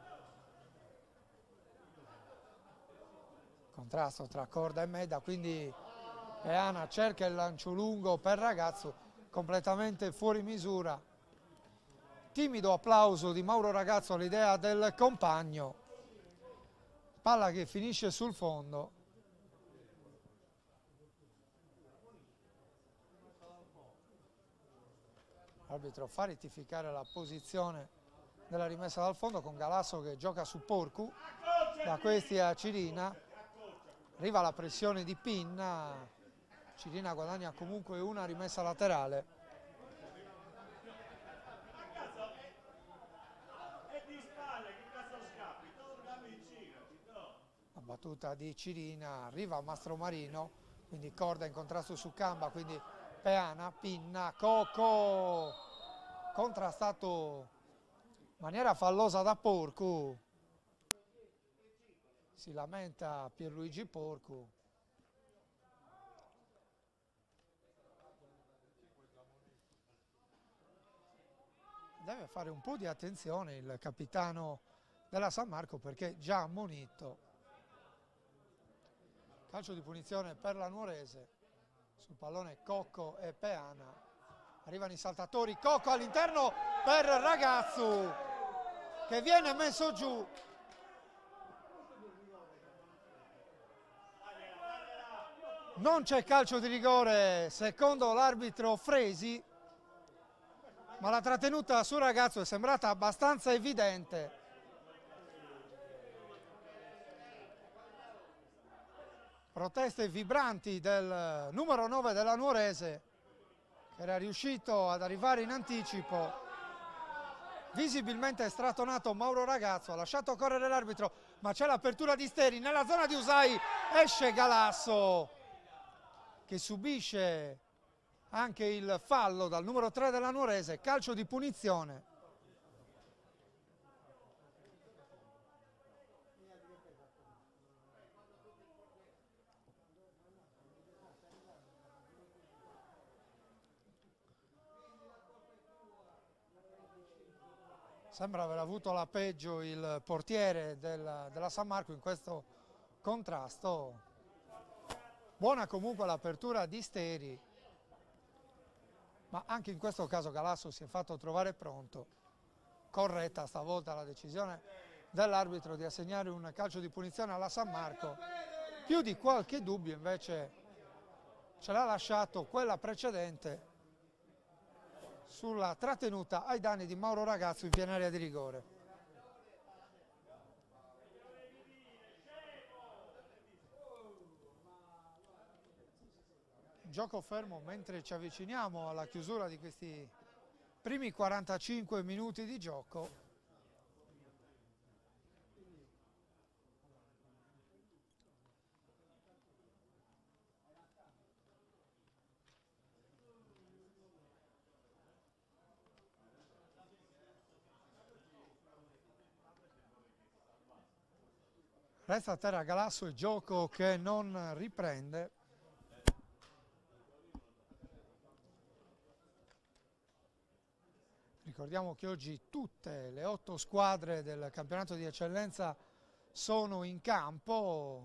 Contrasto tra Corda e Medda, quindi Peana cerca il lancio lungo per Ragazzo, completamente fuori misura. Timido applauso di Mauro Ragazzo all'idea del compagno. Palla che finisce sul fondo. L'arbitro fa rettificare la posizione della rimessa dal fondo con Galasso che gioca su Porcu. Da questi a Cirina. Arriva la pressione di Pinna. Cirina guadagna comunque una rimessa laterale. La battuta di Cirina, arriva Mastromarino, quindi Corda in contrasto su Camba, quindi Peana, Pinna, Coco, contrastato in maniera fallosa da Porcu. Si lamenta Pierluigi Porcu. Deve fare un po' di attenzione il capitano della San Marco perché già ammonito. Calcio di punizione per la Nuorese. Sul pallone Cocco e Peana. Arrivano i saltatori. Cocco all'interno per Ragazzu che viene messo giù. Non c'è calcio di rigore secondo l'arbitro Fresi, ma la trattenuta su Ragazzo è sembrata abbastanza evidente. Proteste vibranti del numero 9 della Nuorese, che era riuscito ad arrivare in anticipo. Visibilmente stratonato Mauro Ragazzo, ha lasciato correre l'arbitro, ma c'è l'apertura di Steri. Nella zona di Usai esce Galasso, che subisce anche il fallo dal numero 3 della Nuorese, calcio di punizione. Sembra aver avuto la peggio il portiere della San Marco in questo contrasto. Buona comunque l'apertura di Steri, ma anche in questo caso Galasso si è fatto trovare pronto. Corretta stavolta la decisione dell'arbitro di assegnare un calcio di punizione alla San Marco. Più di qualche dubbio invece ce l'ha lasciato quella precedente sulla trattenuta ai danni di Mauro Ragazzo in piena area di rigore. Gioco fermo mentre ci avviciniamo alla chiusura di questi primi 45 minuti di gioco. Resta a terra Galasso e gioco che non riprende. Ricordiamo che oggi tutte le 8 squadre del campionato di eccellenza sono in campo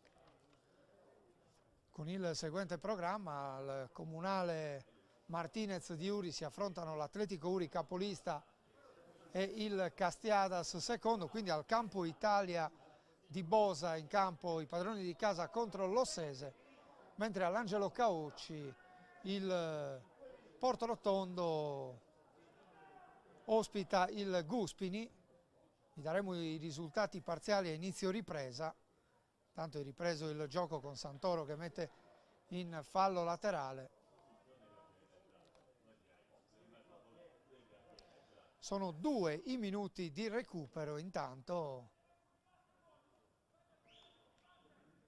con il seguente programma. Al Comunale Martinez di Uri si affrontano l'Atletico Uri capolista e il Castiadas secondo, quindi al Campo Italia di Bosa in campo i padroni di casa contro l'Ossese, mentre all'Angelo Caucci il Porto Rotondo ospita il Guspini. Vi daremo i risultati parziali a inizio ripresa. Tanto è ripreso il gioco con Santoro che mette in fallo laterale. Sono 2 i minuti di recupero intanto.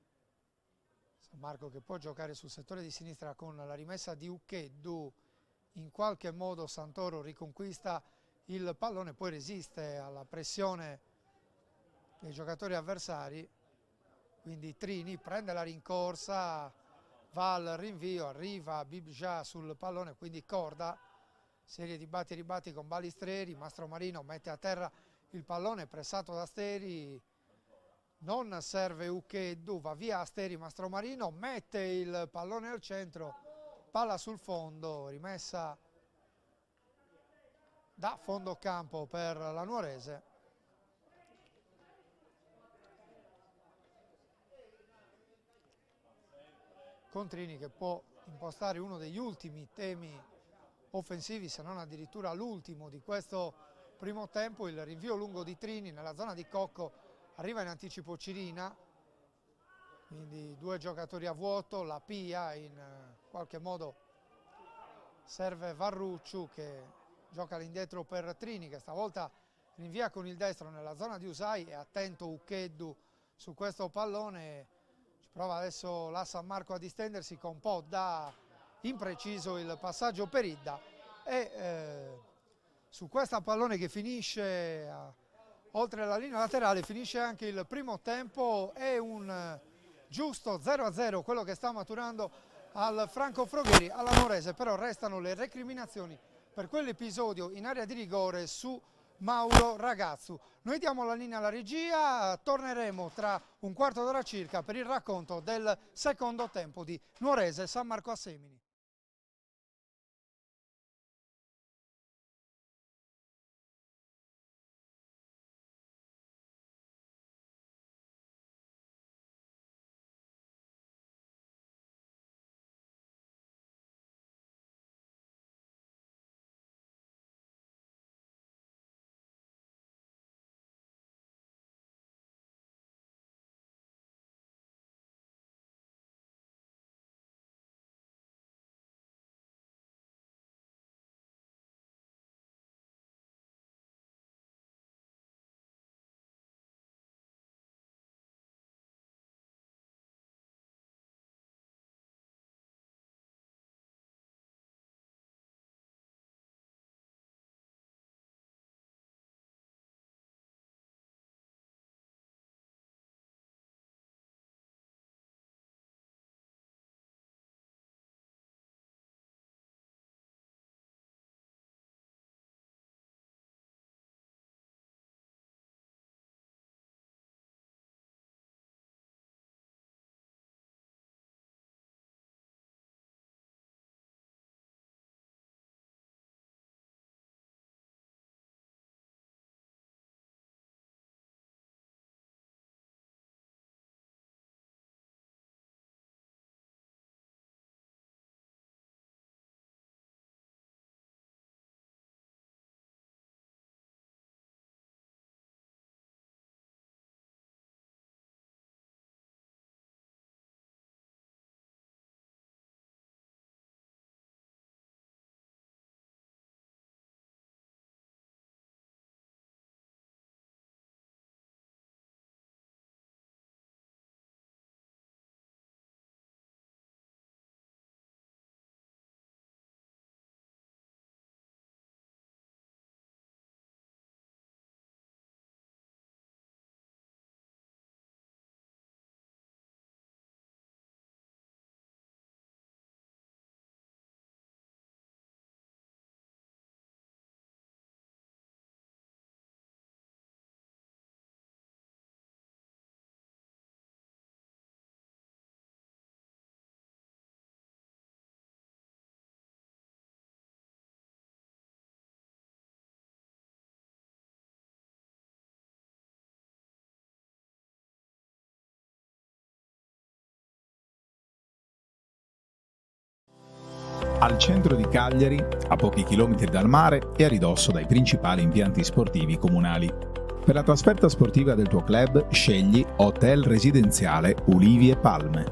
San Marco che può giocare sul settore di sinistra con la rimessa di Ucheddu in qualche modo Santoro riconquista il pallone, poi resiste alla pressione dei giocatori avversari, quindi Trini prende la rincorsa, va al rinvio, arriva Bibja sul pallone, quindi Corda, serie di batti e ribatti con Balistreri, Mastromarino mette a terra il pallone pressato da Asteri, non serve Ucheddu, va via Asteri, Mastromarino mette il pallone al centro, palla sul fondo, rimessa da fondo campo per la Nuorese. Contrini che può impostare uno degli ultimi temi offensivi, se non addirittura l'ultimo di questo primo tempo, il rinvio lungo di Trini nella zona di Cocco, arriva in anticipo Cirina, quindi due giocatori a vuoto, la Pia in qualche modo serve Varrucciu che gioca all'indietro per Trini che stavolta rinvia con il destro nella zona di Usai, è attento Ucheddu su questo pallone, ci prova adesso la San Marco a distendersi con un po' da impreciso il passaggio per Idda e su questo pallone che finisce oltre la linea laterale finisce anche il primo tempo. È un giusto 0-0 quello che sta maturando al Franco Frogheri, alla Nuorese, però restano le recriminazioni per quell'episodio in area di rigore su Mauro Ragazzu. Noi diamo la linea alla regia, torneremo tra un quarto d'ora circa per il racconto del secondo tempo di Nuorese San Marco a Semini. Al centro di Cagliari, a pochi chilometri dal mare e a ridosso dai principali impianti sportivi comunali. Per la trasferta sportiva del tuo club scegli Hotel Residenziale Ulivi e Palme.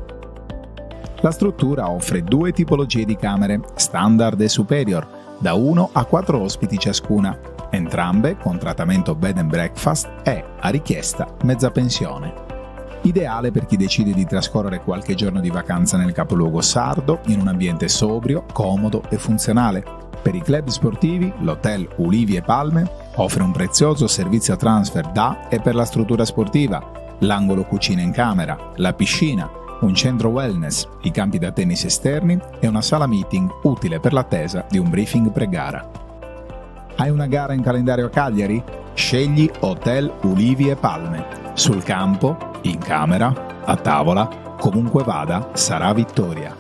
La struttura offre 2 tipologie di camere, standard e superior, da 1 a 4 ospiti ciascuna, entrambe con trattamento bed and breakfast e, a richiesta, mezza pensione. Ideale per chi decide di trascorrere qualche giorno di vacanza nel capoluogo sardo in un ambiente sobrio, comodo e funzionale. Per i club sportivi, l'hotel Ulivi e Palme offre un prezioso servizio transfer da e per la struttura sportiva, l'angolo cucina in camera, la piscina, un centro wellness, i campi da tennis esterni e una sala meeting utile per l'attesa di un briefing pre-gara. Hai una gara in calendario a Cagliari? Scegli Hotel Ulivi e Palme. Sul campo, in camera, a tavola, comunque vada, sarà vittoria.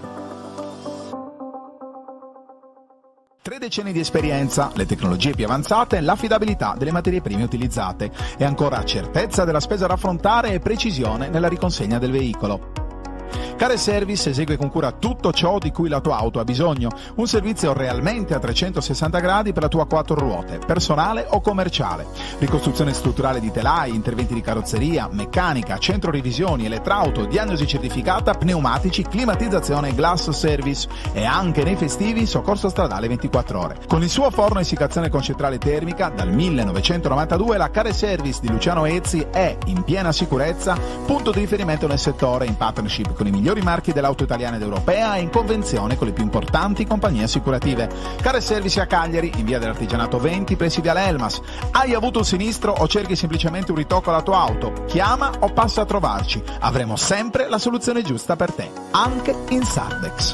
3 decenni di esperienza, le tecnologie più avanzate, l'affidabilità delle materie prime utilizzate e ancora certezza della spesa da affrontare e precisione nella riconsegna del veicolo. Car Service esegue con cura tutto ciò di cui la tua auto ha bisogno, un servizio realmente a 360 gradi per la tua 4 ruote, personale o commerciale. Ricostruzione strutturale di telai, interventi di carrozzeria, meccanica, centro revisioni, elettrauto, diagnosi certificata, pneumatici, climatizzazione e glass service e anche nei festivi soccorso stradale 24 ore. Con il suo forno a essiccazione con centrale termica, dal 1992 la Car Service di Luciano Ezzi è, in piena sicurezza, punto di riferimento nel settore in partnership con i migliori marchi dell'auto italiana ed europea e in convenzione con le più importanti compagnie assicurative. Car Service a Cagliari, in via dell'Artigianato 20, pressi viale Elmas. Hai avuto un sinistro o cerchi semplicemente un ritocco alla tua auto? Chiama o passa a trovarci. Avremo sempre la soluzione giusta per te, anche in Sardex.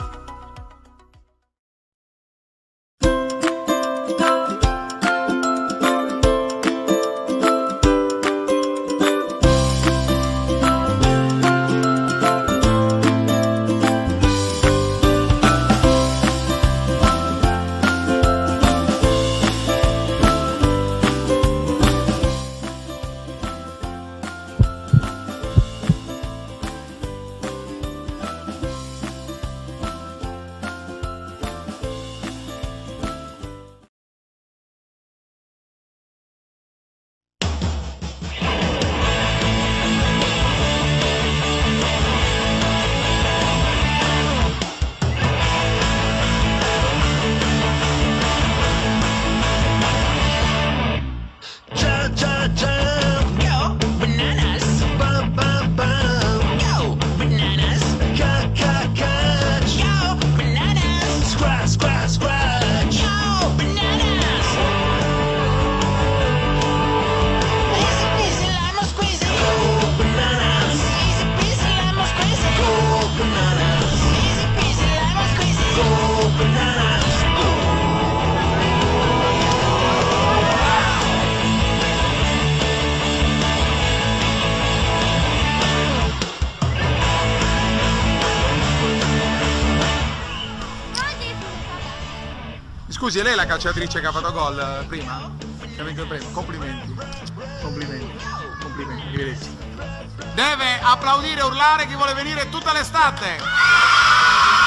Scusi, è lei la calciatrice che ha fatto gol prima? Complimenti. Complimenti, arrivederci. Deve applaudire e urlare chi vuole venire tutta l'estate!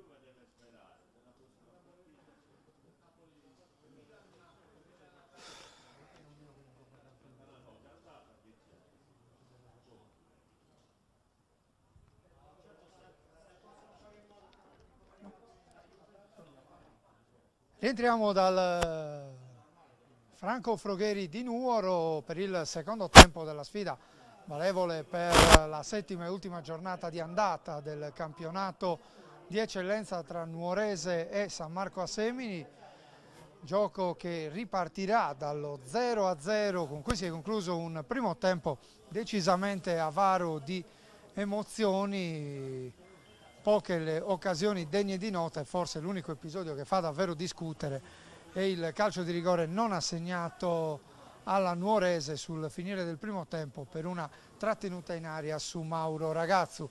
Rientriamo dal Franco Frogheri di Nuoro per il secondo tempo della sfida valevole per la settima e ultima giornata di andata del campionato di eccellenza tra Nuorese e San Marco a Semini. Gioco che ripartirà dallo 0-0 con cui si è concluso un primo tempo decisamente avaro di emozioni. Poche le occasioni degne di nota e forse l'unico episodio che fa davvero discutere è il calcio di rigore non assegnato alla Nuorese sul finire del primo tempo per una trattenuta in aria su Mauro Ragazzu.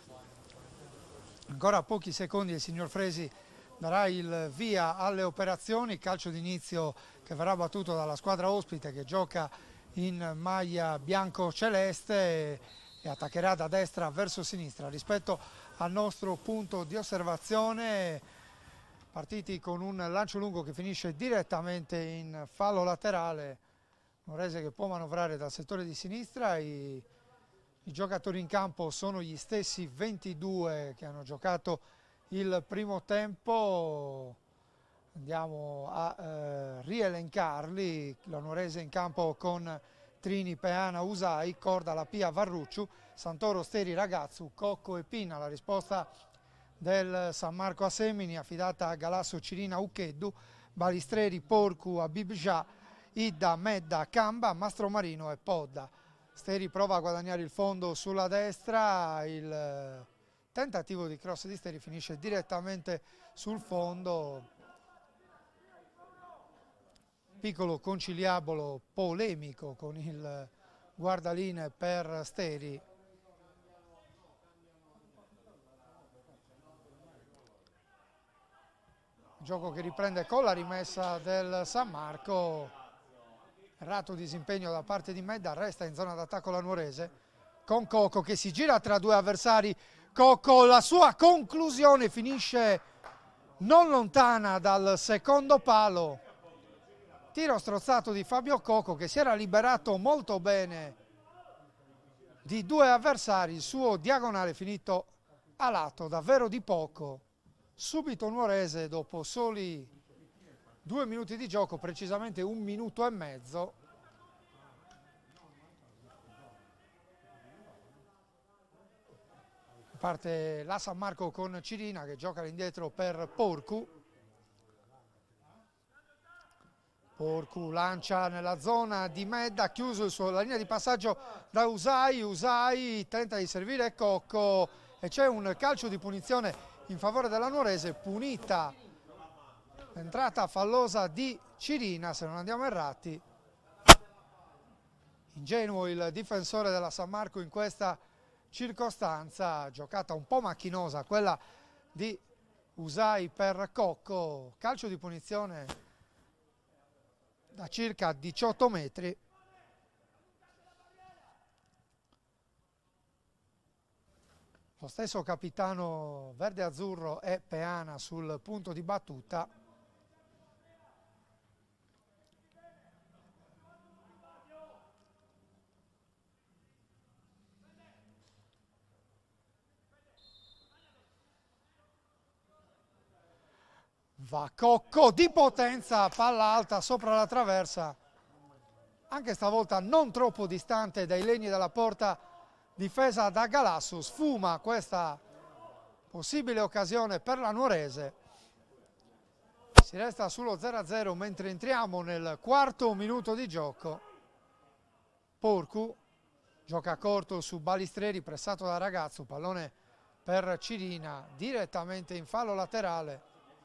Ancora pochi secondi il signor Fresi darà il via alle operazioni, calcio d'inizio che verrà battuto dalla squadra ospite che gioca in maglia bianco-celeste e attaccherà da destra verso sinistra rispetto al nostro punto di osservazione, partiti con un lancio lungo che finisce direttamente in fallo laterale. Nuorese che può manovrare dal settore di sinistra, i giocatori in campo sono gli stessi 22 che hanno giocato il primo tempo. Andiamo a rielencarli. La Nuorese in campo con Trini, Peana, Usai, Corda, La Pia, Varrucciu, Santoro, Steri, Ragazzu, Cocco e Pina. La risposta del San Marco a Semini affidata a Galasso, Cirina, Ucheddu, Balistreri, Porcu, Abibja, Idda, Medda, Camba, Mastromarino e Podda. Steri prova a guadagnare il fondo sulla destra, il tentativo di cross di Steri finisce direttamente sul fondo. Piccolo conciliabolo polemico con il guardaline per Steri. Gioco che riprende con la rimessa del San Marco. Errato disimpegno da parte di Medda, resta in zona d'attacco la Nuorese con Cocco che si gira tra due avversari. Cocco, la sua conclusione finisce non lontana dal secondo palo. Tiro strozzato di Fabio Cocco che si era liberato molto bene di due avversari, il suo diagonale finito a lato, davvero di poco. Subito Nuorese dopo soli 2 minuti di gioco, precisamente 1 minuto e mezzo. Parte la San Marco con Cirina che gioca all'indietro per Porcu. Porcu lancia nella zona di Medda, chiuso la linea di passaggio da Usai. Usai tenta di servire Cocco e c'è un calcio di punizione in favore della Nuorese, punita l'entrata fallosa di Cirina, se non andiamo errati. Ingenuo il difensore della San Marco in questa circostanza, giocata un po' macchinosa quella di Usai per Cocco, calcio di punizione da circa 18 metri. Lo stesso capitano verde-azzurro è Peana sul punto di battuta. Va Cocco di potenza, palla alta sopra la traversa, anche stavolta non troppo distante dai legni della porta difesa da Galasso. Sfuma questa possibile occasione per la Nuorese. Si resta sullo 0-0 mentre entriamo nel quarto minuto di gioco. Porcu gioca corto su Balistreri, pressato da Ragazzu, pallone per Cirina direttamente in fallo laterale.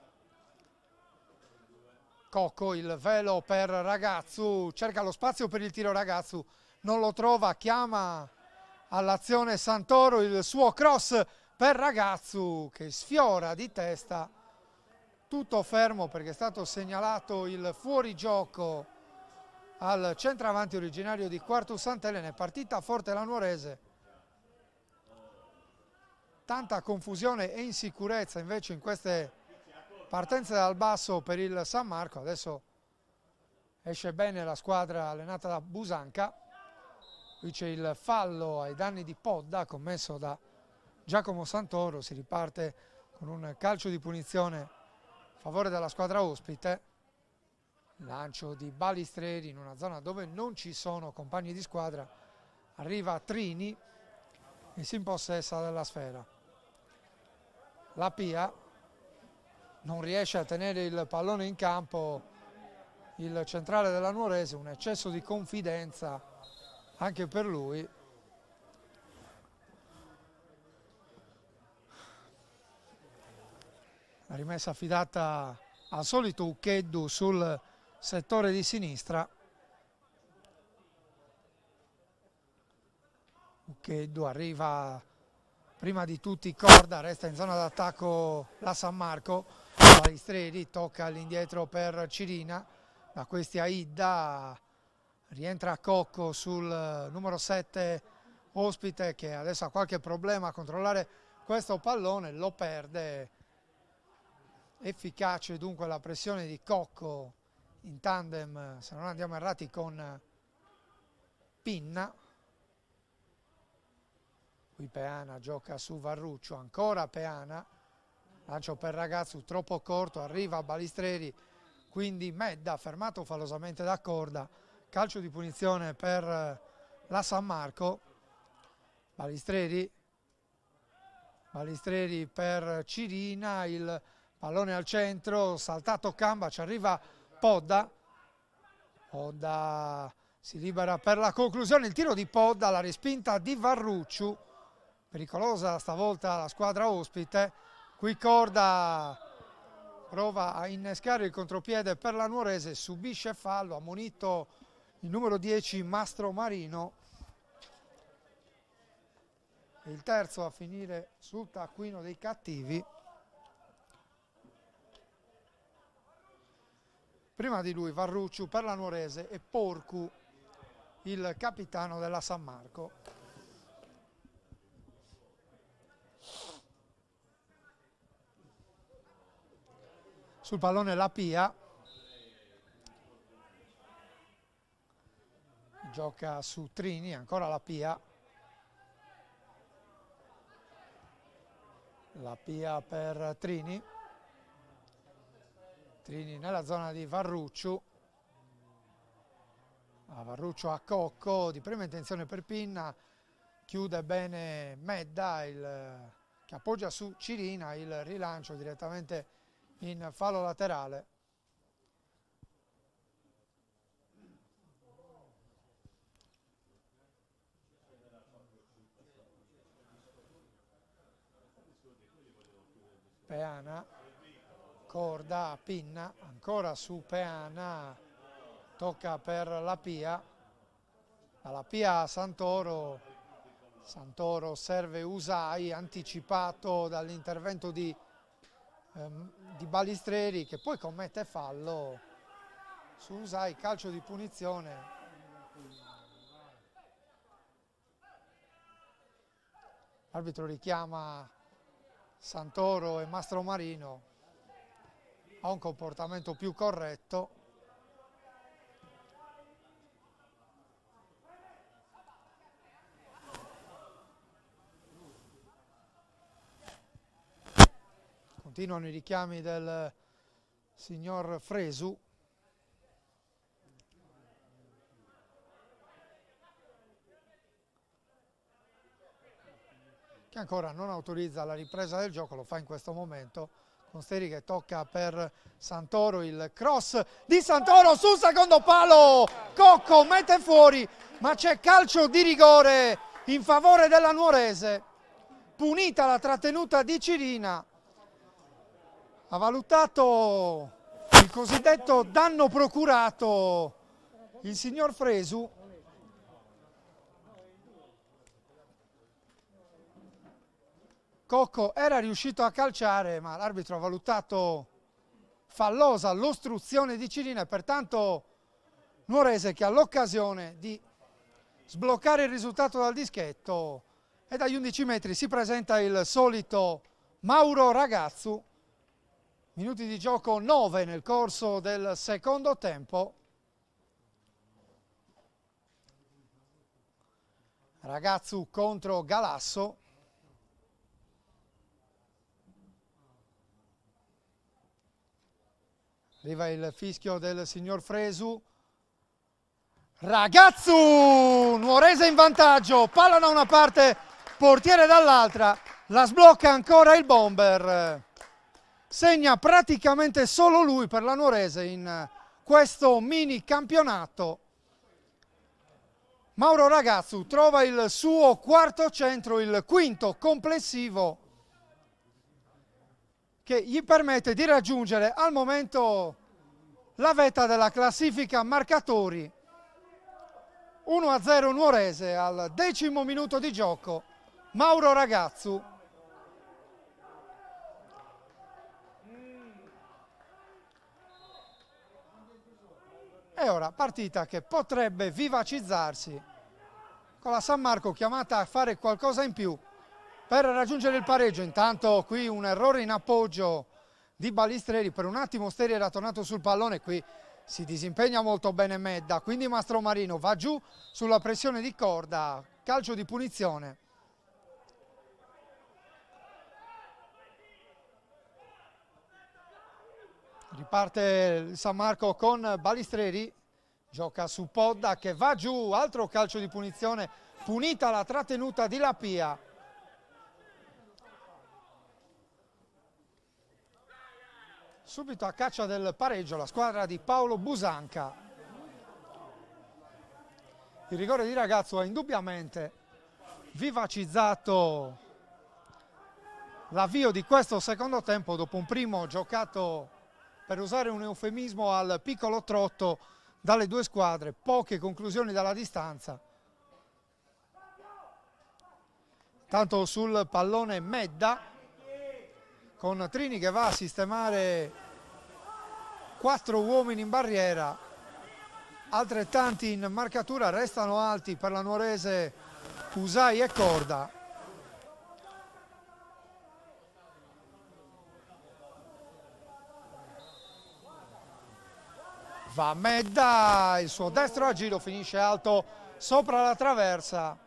Cocco, il velo per Ragazzu, cerca lo spazio per il tiro Ragazzu, non lo trova, chiama all'azione Santoro, il suo cross per Ragazzu che sfiora di testa, tutto fermo perché è stato segnalato il fuorigioco al centravanti originario di Quartu Sant'Elene. Partita forte la Nuorese. tanta confusione e insicurezza invece in queste partenze dal basso per il San Marco. Adesso esce bene la squadra allenata da Busanca. Qui c'è il fallo ai danni di Podda commesso da Giacomo Santoro. Si riparte con un calcio di punizione a favore della squadra ospite. Lancio di Balistreri in una zona dove non ci sono compagni di squadra. Arriva Trini e si impossessa della sfera. La Pia non riesce a tenere il pallone in campo, il centrale della Nuorese, un eccesso di confidenza anche per lui. La rimessa affidata al solito Ucheddu sul settore di sinistra. Ucheddu arriva prima di tutti Corda, resta in zona d'attacco la San Marco. Balistreri tocca all'indietro per Cirina, da questi a Idda, rientra Cocco sul numero 7 ospite che adesso ha qualche problema a controllare questo pallone, lo perde. Efficace dunque la pressione di Cocco in tandem, se non andiamo errati, con Pinna. Qui Peana gioca su Varruccio, ancora Peana, lancio per Ragazzu troppo corto, arriva Balistreri, quindi Medda fermato fallosamente da Corda, calcio di punizione per la San Marco. Balistreri per Cirina, il pallone al centro, saltato Camba, ci arriva Podda. Podda si libera per la conclusione, il tiro di Podda, la respinta di Varruccio, pericolosa stavolta la squadra ospite. Qui Corda prova a innescare il contropiede per la Nuorese, subisce fallo, ammonito il numero 10 Mastromarino. Il terzo a finire sul taccuino dei cattivi. Prima di lui Varruccio per la Nuorese e Porcu, il capitano della San Marco. Sul pallone la Pia, gioca su Trini, ancora la Pia per Trini. Trini nella zona di Varruccio. Varruccio a Cocco, di prima intenzione per Pinna, chiude bene Medda che appoggia su Cirina, il rilancio direttamente in fallo laterale. Peana, Corda, Pinna, ancora su Peana, tocca per la Pia. Dalla Pia a Santoro, Santoro serve Usai, anticipato dall'intervento di Balistreri, che poi commette fallo su Usai, calcio di punizione. L'arbitro richiama Santoro e Mastromarino a un comportamento più corretto. Continuano i richiami del signor Fresu. Che ancora non autorizza la ripresa del gioco, lo fa in questo momento. Consteri che tocca per Santoro, il cross di Santoro sul secondo palo. Cocco mette fuori, ma c'è calcio di rigore in favore della Nuorese. Punita la trattenuta di Cirina. Ha valutato il cosiddetto danno procurato il signor Fresu. Cocco era riuscito a calciare, ma l'arbitro ha valutato fallosa l'ostruzione di Cirina e pertanto Nuorese, che ha l'occasione di sbloccare il risultato dal dischetto, e dagli 11 metri si presenta il solito Mauro Ragazzu. Minuti di gioco 9 nel corso del secondo tempo. Ragazzu contro Galasso. Arriva il fischio del signor Fresu. Ragazzu! Nuorese in vantaggio, palla da una parte, portiere dall'altra, la sblocca ancora il bomber. Segna praticamente solo lui per la Nuorese in questo mini campionato. Mauro Ragazzu trova il suo quarto centro, il quinto complessivo, che gli permette di raggiungere al momento la vetta della classifica marcatori. 1-0 Nuorese al 10° minuto di gioco. Mauro Ragazzu. E ora partita che potrebbe vivacizzarsi, con la San Marco chiamata a fare qualcosa in più per raggiungere il pareggio. Intanto qui un errore in appoggio di Balistreri, per un attimo Steri era tornato sul pallone, qui si disimpegna molto bene Medda, quindi Mastromarino va giù sulla pressione di Corda, calcio di punizione. Riparte il San Marco con Balistreri, gioca su Podda che va giù, altro calcio di punizione, punita la trattenuta di Lapia. Subito a caccia del pareggio la squadra di Paolo Busanca. Il rigore di Ragazzu ha indubbiamente vivacizzato l'avvio di questo secondo tempo, dopo un primo giocato, per usare un eufemismo, al piccolo trotto dalle due squadre, poche conclusioni dalla distanza. Tanto sul pallone Medda, con Trini che va a sistemare 4 uomini in barriera, altrettanti in marcatura, restano alti per la Nuorese Usai e Corda. Va Medda, il suo destro a giro finisce alto sopra la traversa.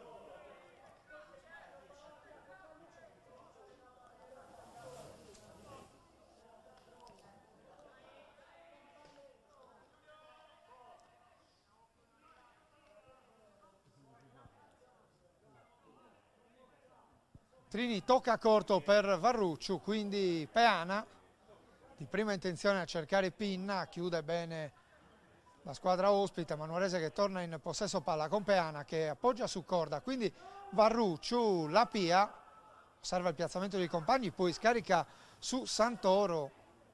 Trini tocca corto per Varrucciu, quindi Peana di prima intenzione a cercare Pinna, chiude bene la squadra ospite, ma Nuorese che torna in possesso palla con Peana che appoggia su Corda, quindi Varrucciu, Lapia, osserva il piazzamento dei compagni, poi scarica su Santoro.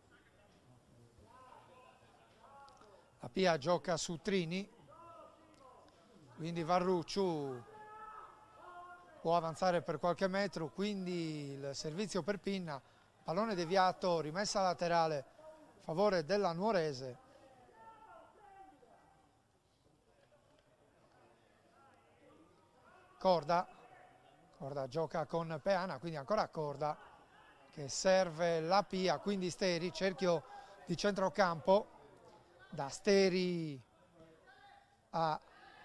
Lapia gioca su Trini, quindi Varrucciu può avanzare per qualche metro, quindi il servizio per Pinna, pallone deviato, rimessa laterale a favore della Nuorese. Corda gioca con Peana, quindi ancora Corda che serve Lapia, quindi Steri, cerchio di centrocampo, da Steri a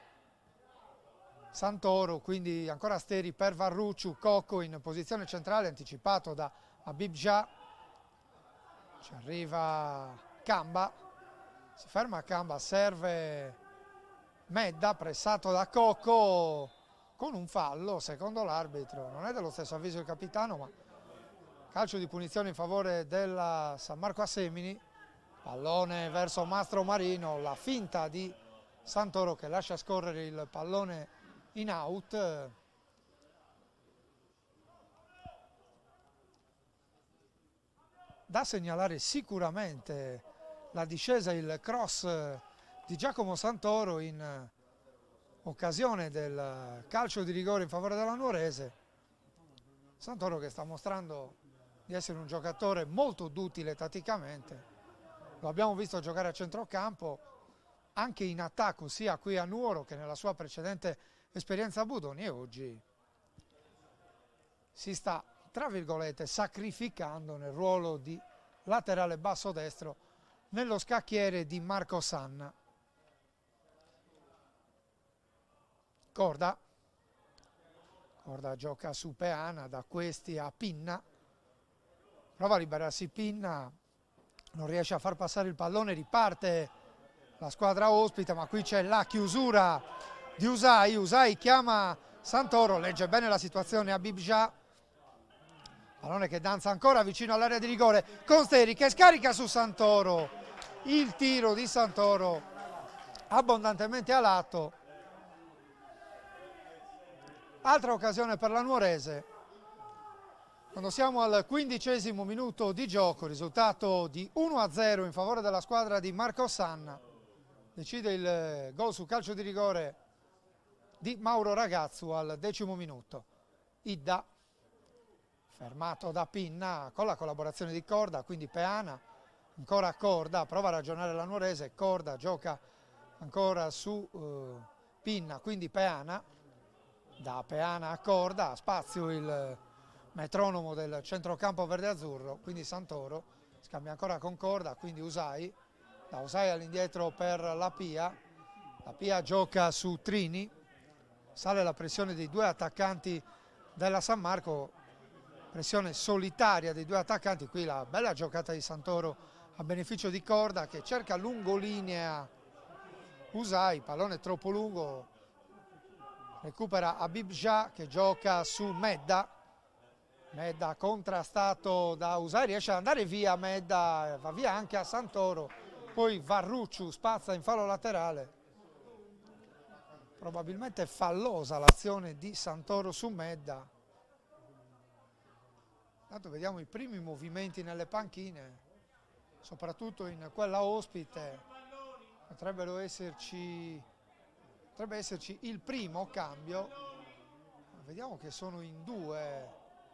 Santoro, quindi ancora Steri per Varrucciu, Cocco in posizione centrale, anticipato da Abibja. Ci arriva Camba, si ferma Camba, serve Medda, pressato da Cocco con un fallo, secondo l'arbitro. Non è dello stesso avviso il capitano, ma calcio di punizione in favore della San Marco a Semini. Pallone verso Mastromarino, la finta di Santoro che lascia scorrere il pallone in out. Da segnalare sicuramente la discesa, il cross di Giacomo Santoro in occasione del calcio di rigore in favore della Nuorese. Santoro che sta mostrando di essere un giocatore molto duttile tatticamente, lo abbiamo visto giocare a centrocampo, anche in attacco sia qui a Nuoro che nella sua precedente esperienza a Budoni, e oggi si sta, tra virgolette, sacrificando nel ruolo di laterale basso destro nello scacchiere di Marco Sanna. Corda gioca su Peana, da questi a Pinna, prova a liberarsi Pinna, non riesce a far passare il pallone, riparte la squadra ospite, ma qui c'è la chiusura di Usai chiama Santoro, legge bene la situazione Habibja, pallone che danza ancora vicino all'area di rigore, Consteri che scarica su Santoro, il tiro di Santoro abbondantemente a lato. Altra occasione per la Nuorese, quando siamo al 15° minuto di gioco, risultato di 1-0 in favore della squadra di Marco Sanna. Decide il gol su calcio di rigore di Mauro Ragazzu al 10° minuto. Idda, fermato da Pinna con la collaborazione di Corda, quindi Peana, ancora Corda, prova a ragionare la Nuorese, Corda gioca ancora su Pinna, quindi Peana. Da Peana a Corda, spazio il metronomo del centrocampo verde-azzurro, quindi Santoro scambia ancora con Corda, quindi Usai, da Usai all'indietro per la Pia gioca su Trini, sale la pressione dei due attaccanti della San Marco, pressione solitaria dei due attaccanti, qui la bella giocata di Santoro a beneficio di Corda che cerca lungolinea Usai, pallone troppo lungo, recupera Habibja che gioca su Medda contrastato da Usai, riesce ad andare via Medda, va via anche a Santoro, poi Varrucciu spazza in fallo laterale, probabilmente fallosa l'azione di Santoro su Medda. Intanto vediamo i primi movimenti nelle panchine, soprattutto in quella ospite, potrebbe esserci il primo cambio, vediamo che sono in due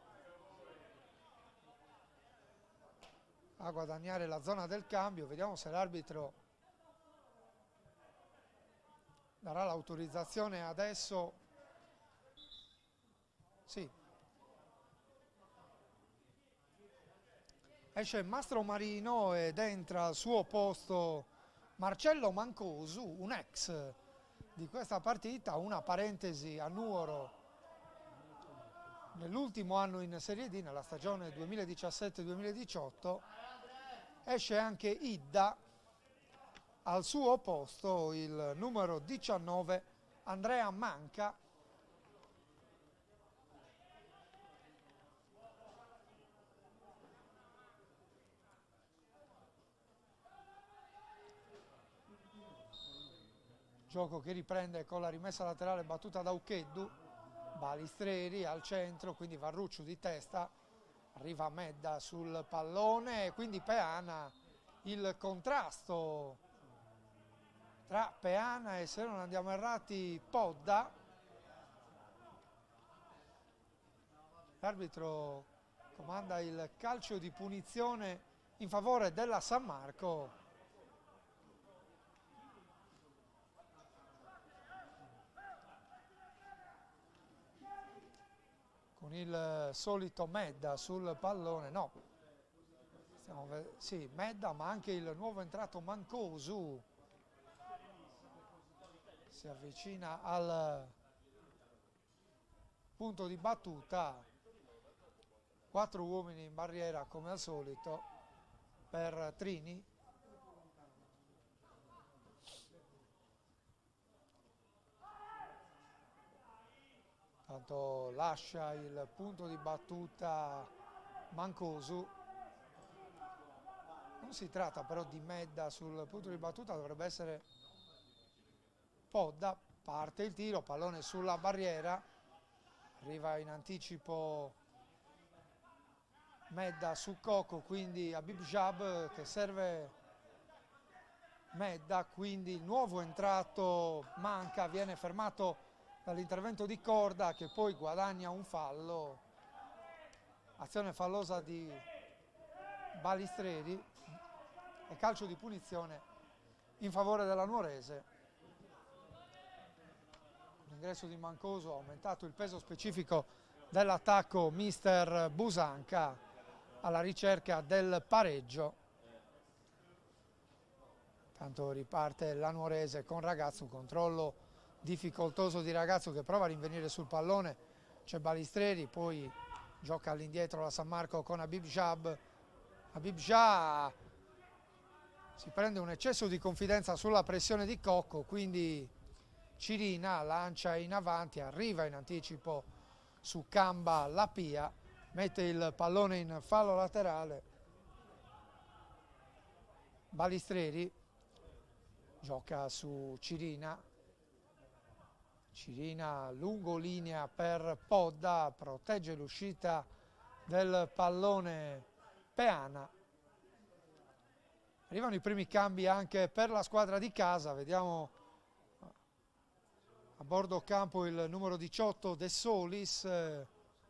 a guadagnare la zona del cambio, vediamo se l'arbitro darà l'autorizzazione adesso. Sì. Esce Mastro Marino ed entra al suo posto Marcello Mancosu, un ex di questa partita, una parentesi a Nuoro nell'ultimo anno in Serie D, nella stagione 2017-2018, esce anche Idda, al suo posto il numero 19 Andrea Manca. Gioco che riprende con la rimessa laterale battuta da Ucheddu, Balistreri al centro, quindi Varrucciu di testa, arriva Medda sul pallone, quindi Peana, il contrasto tra Peana e, se non andiamo errati, Podda. L'arbitro comanda il calcio di punizione in favore della San Marco. Con il solito Medda sul pallone, no, sì, Medda, ma anche il nuovo entrato Mancosu si avvicina al punto di battuta, 4 uomini in barriera come al solito per Trini. Tanto lascia il punto di battuta Mancosu, non si tratta però di Medda sul punto di battuta, dovrebbe essere Podda, parte il tiro, pallone sulla barriera, arriva in anticipo Medda su Coco, quindi Habibja che serve Medda, quindi il nuovo entrato Manca, viene fermato dall'intervento di Corda che poi guadagna un fallo, azione fallosa di Balistreri e calcio di punizione in favore della Nuorese. L'ingresso di Mancosu ha aumentato il peso specifico dell'attacco mister Busanca alla ricerca del pareggio. Tanto riparte la Nuorese con Ragazzu, controllo difficoltoso di Ragazzu che prova a rinvenire sul pallone, c'è Balistreri, poi gioca all'indietro la San Marco con Habib Jab. Habib Jab si prende un eccesso di confidenza sulla pressione di Cocco, quindi Cirina lancia in avanti, arriva in anticipo su Camba la Pia, mette il pallone in fallo laterale. Balistreri gioca su Cirina, Cirina lungo linea per Podda, protegge l'uscita del pallone Peana. Arrivano i primi cambi anche per la squadra di casa, vediamo a bordo campo il numero 18 De Solis, non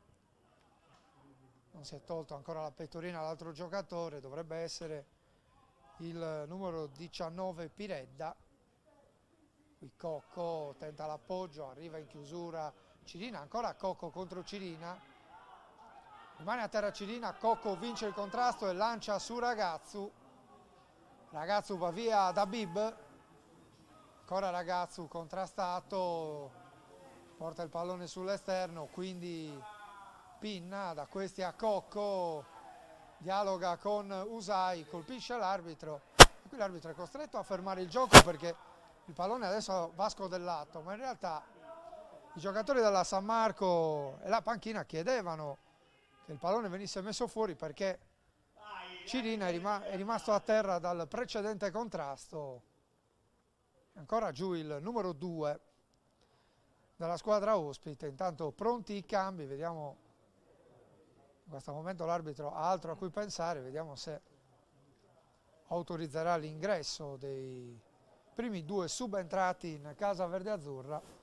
si è tolto ancora la pettorina all'altro giocatore, dovrebbe essere il numero 19 Piredda. Qui Cocco tenta l'appoggio, arriva in chiusura Cirina, ancora Cocco contro Cirina, rimane a terra Cirina, Cocco vince il contrasto e lancia su Ragazzu. Ragazzu va via da Habib, ancora Ragazzu contrastato, porta il pallone sull'esterno, quindi pinna da questi a Cocco, dialoga con Usai, colpisce l'arbitro, qui l'arbitro è costretto a fermare il gioco perché il pallone adesso va scodellato, ma in realtà i giocatori della San Marco e la panchina chiedevano che il pallone venisse messo fuori perché Cirina è rimasto a terra dal precedente contrasto. Ancora giù il numero 2 della squadra ospite, intanto pronti i cambi, vediamo, in questo momento l'arbitro ha altro a cui pensare, vediamo se autorizzerà l'ingresso dei primi due subentrati in casa verde-azzurra.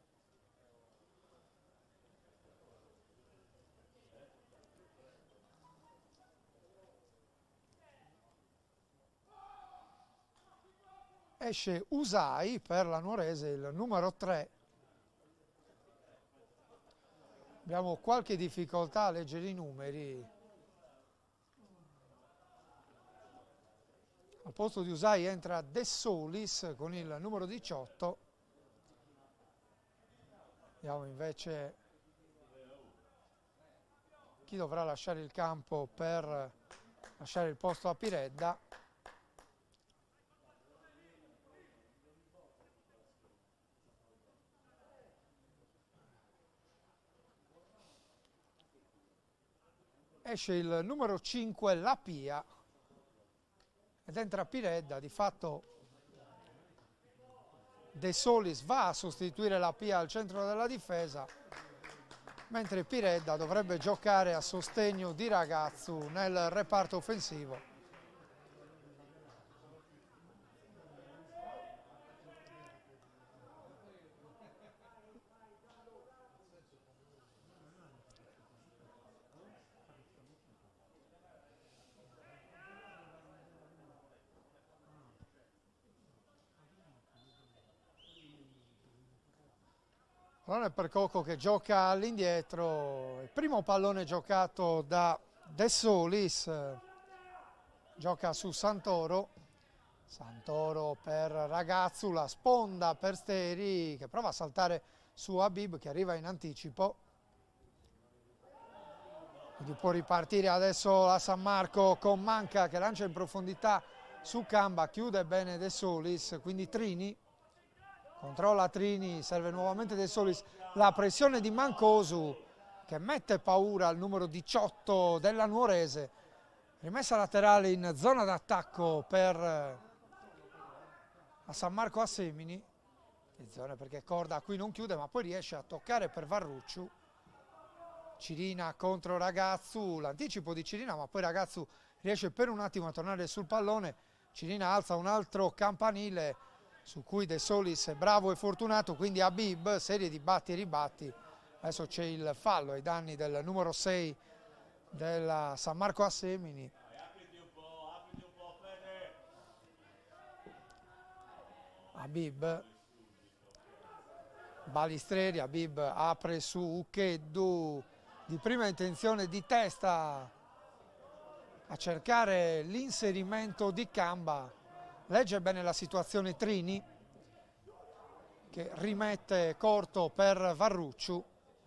Esce Usai per la Nuorese, il numero 3. Abbiamo qualche difficoltà a leggere i numeri. Al posto di Usai entra De Solis con il numero 18. Vediamo invece chi dovrà lasciare il campo per lasciare il posto a Piredda. Esce il numero 5 La Pia ed entra Piredda, di fatto De Solis va a sostituire La Pia al centro della difesa, mentre Piredda dovrebbe giocare a sostegno di Ragazzu nel reparto offensivo. Pallone per Cocco che gioca all'indietro, il primo pallone giocato da De Solis, gioca su Santoro, Santoro per Ragazzu, la sponda per Steri che prova a saltare su Habib che arriva in anticipo, quindi può ripartire adesso la San Marco con Manca che lancia in profondità su Camba, chiude bene De Solis, quindi Trini. Controlla Trini, serve nuovamente De Solis, la pressione di Mancosu che mette paura al numero 18 della Nuorese, rimessa laterale in zona d'attacco per la San Marco a Semini, attenzione perché Corda qui non chiude ma poi riesce a toccare per Varrucciu, Cirina contro Ragazzu, l'anticipo di Cirina ma poi Ragazzu riesce per un attimo a tornare sul pallone, Cirina alza un altro campanile su cui De Solis è bravo e fortunato, quindi Habib, serie di batti e ribatti, adesso c'è il fallo ai danni del numero 6 della San Marco a Semini. Habib, Balistreri, Habib apre su Ucheddu, di prima intenzione di testa a cercare l'inserimento di Camba. Legge bene la situazione Trini, che rimette corto per Varrucciu.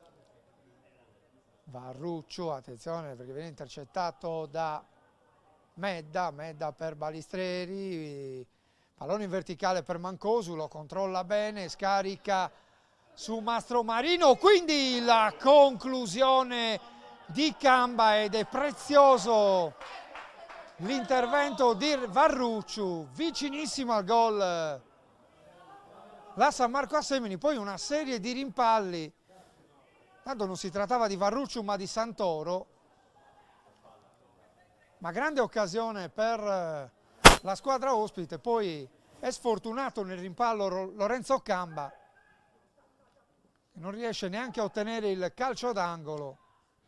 Varrucciu, attenzione perché viene intercettato da Medda per Balistreri, pallone in verticale per Mancosu, lo controlla bene, scarica su Mastromarino, quindi la conclusione di Camba, ed è prezioso l'intervento di Varrucciu, vicinissimo al gol la San Marco a Semini. Poi una serie di rimpalli, tanto non si trattava di Varrucciu ma di Santoro, ma grande occasione per la squadra ospite. Poi è sfortunato nel rimpallo Lorenzo Camba, che non riesce neanche a ottenere il calcio d'angolo.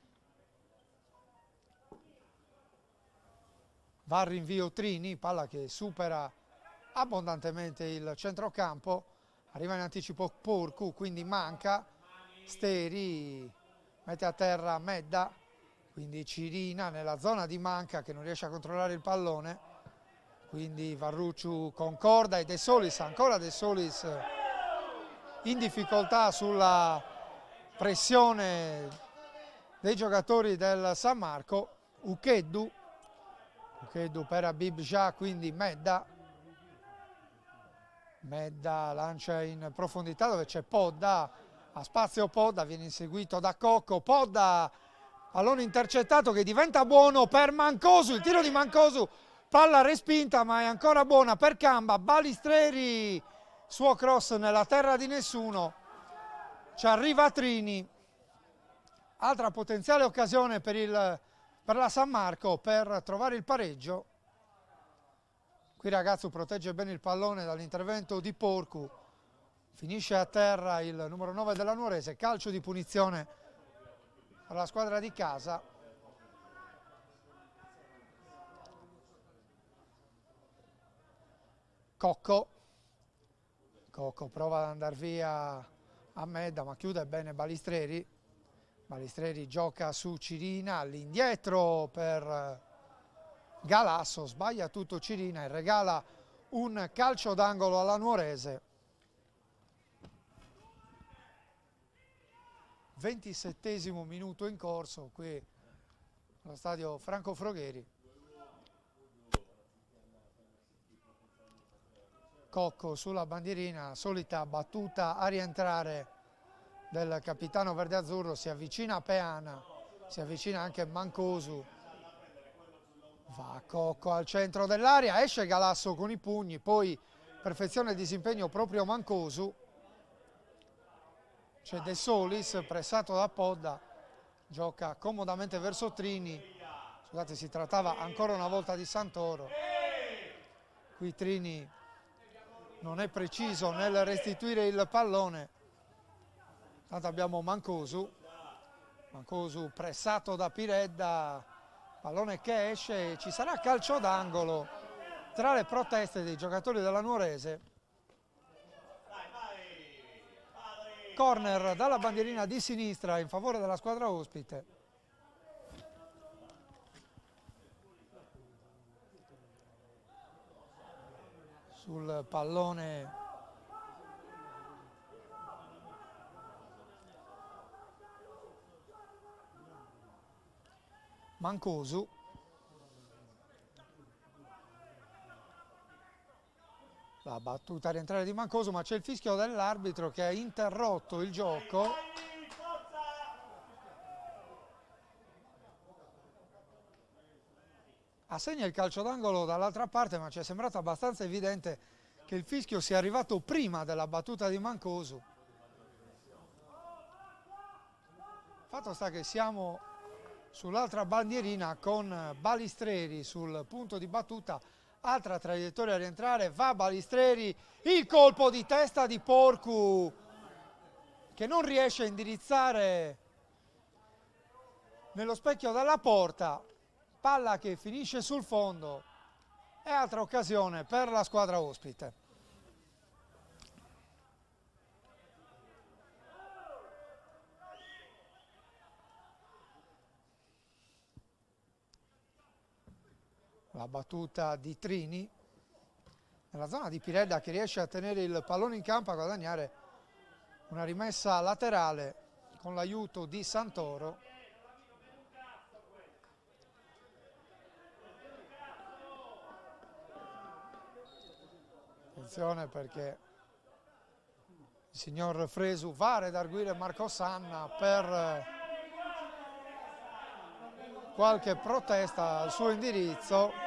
Va al rinvio Trini, palla che supera abbondantemente il centrocampo, arriva in anticipo Porcu, quindi manca, Steri mette a terra Medda, quindi Cirina nella zona di manca che non riesce a controllare il pallone, quindi Varrucciu concorda e De Solis, ancora De Solis in difficoltà sulla pressione dei giocatori del San Marco. Ucheddu per Habib Jah, quindi Medda lancia in profondità dove c'è Podda, a spazio Podda, viene inseguito da Cocco, Podda, pallone intercettato che diventa buono per Mancosu, il tiro di Mancosu, palla respinta ma è ancora buona per Camba. Balistreri, suo cross nella terra di nessuno, ci arriva Trini, altra potenziale occasione per la San Marco per trovare il pareggio. Qui ragazzo protegge bene il pallone dall'intervento di Porcu, finisce a terra il numero 9 della Nuorese, calcio di punizione per la squadra di casa. Cocco prova ad andare via a Medda ma chiude bene Balistreri. Balistreri gioca su Cirina, all'indietro per Galasso, sbaglia tutto Cirina e regala un calcio d'angolo alla Nuorese. 27esimo minuto in corso qui allo stadio Franco Frogheri. Cocco sulla bandierina, solita battuta a rientrare del capitano verde-azzurro, si avvicina a Peana, si avvicina anche Mancosu. Va Cocco al centro dell'area, esce Galasso con i pugni, poi perfezione il disimpegno proprio Mancosu. C'è De Solis, pressato da Podda, gioca comodamente verso Trini. Scusate, si trattava ancora una volta di Santoro. Qui Trini non è preciso nel restituire il pallone. Tanto abbiamo Mancosu pressato da Piredda, pallone che esce, ci sarà calcio d'angolo tra le proteste dei giocatori della Nuorese. Corner dalla bandierina di sinistra in favore della squadra ospite. Sul pallone Mancosu. La battuta a rientrare di Mancosu, ma c'è il fischio dell'arbitro che ha interrotto il gioco. Assegna il calcio d'angolo dall'altra parte, ma ci è sembrato abbastanza evidente che il fischio sia arrivato prima della battuta di Mancosu. Fatto sta che siamo sull'altra bandierina con Balistreri sul punto di battuta. Altra traiettoria a rientrare, va Balistreri, il colpo di testa di Porcu che non riesce a indirizzare nello specchio della porta, palla che finisce sul fondo e altra occasione per la squadra ospite. La battuta di Trini nella zona di Piredda, che riesce a tenere il pallone in campo, a guadagnare una rimessa laterale con l'aiuto di Santoro. Attenzione, perché il signor Fresu va a redarguire Marco Sanna per qualche protesta al suo indirizzo.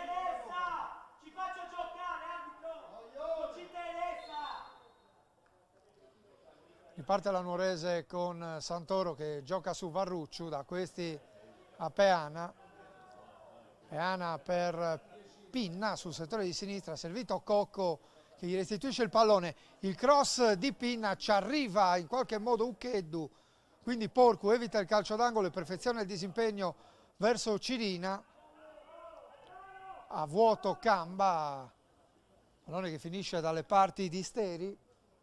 Riparte la Nuorese con Santoro che gioca su Varrucciu, da questi a Peana. Peana per Pinna sul settore di sinistra, servito Cocco che gli restituisce il pallone. Il cross di Pinna ci arriva in qualche modo Ucheddu, quindi Porcu evita il calcio d'angolo e perfeziona il disimpegno verso Cirina. A vuoto Camba, pallone che finisce dalle parti di Steri.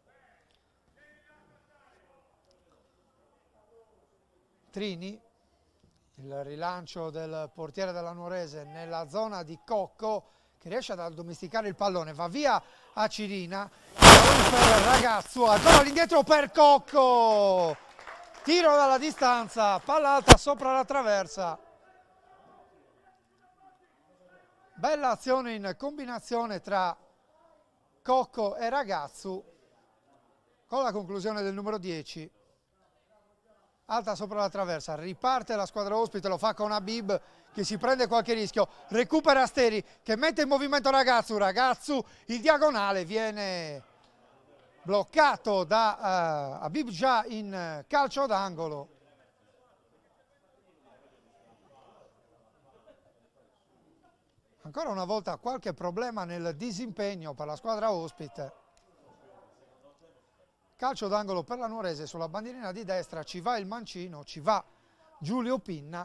Trini, il rilancio del portiere della Nuorese nella zona di Cocco, che riesce ad addomesticare il pallone, va via a Cirina, per Ragazzu, ancora all'indietro per Cocco, tiro dalla distanza, palla alta sopra la traversa. Bella azione in combinazione tra Cocco e Ragazzu, con la conclusione del numero 10. Alta sopra la traversa, riparte la squadra ospite, lo fa con Habib che si prende qualche rischio, recupera Steri che mette in movimento Ragazzu, il diagonale viene bloccato da Habib già in calcio d'angolo. Ancora una volta qualche problema nel disimpegno per la squadra ospite. Calcio d'angolo per la Nuorese, sulla bandierina di destra ci va il mancino, ci va Giulio Pinna.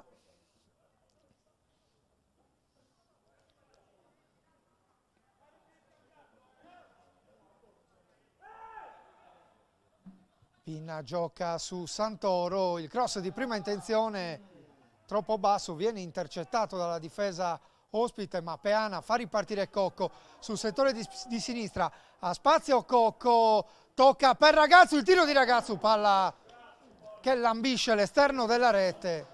Pinna gioca su Santoro, il cross di prima intenzione troppo basso, viene intercettato dalla difesa ospite, ma Peana fa ripartire Cocco sul settore di sinistra, a spazio Cocco, tocca per Ragazzu, il tiro di Ragazzu, palla che lambisce l'esterno della rete.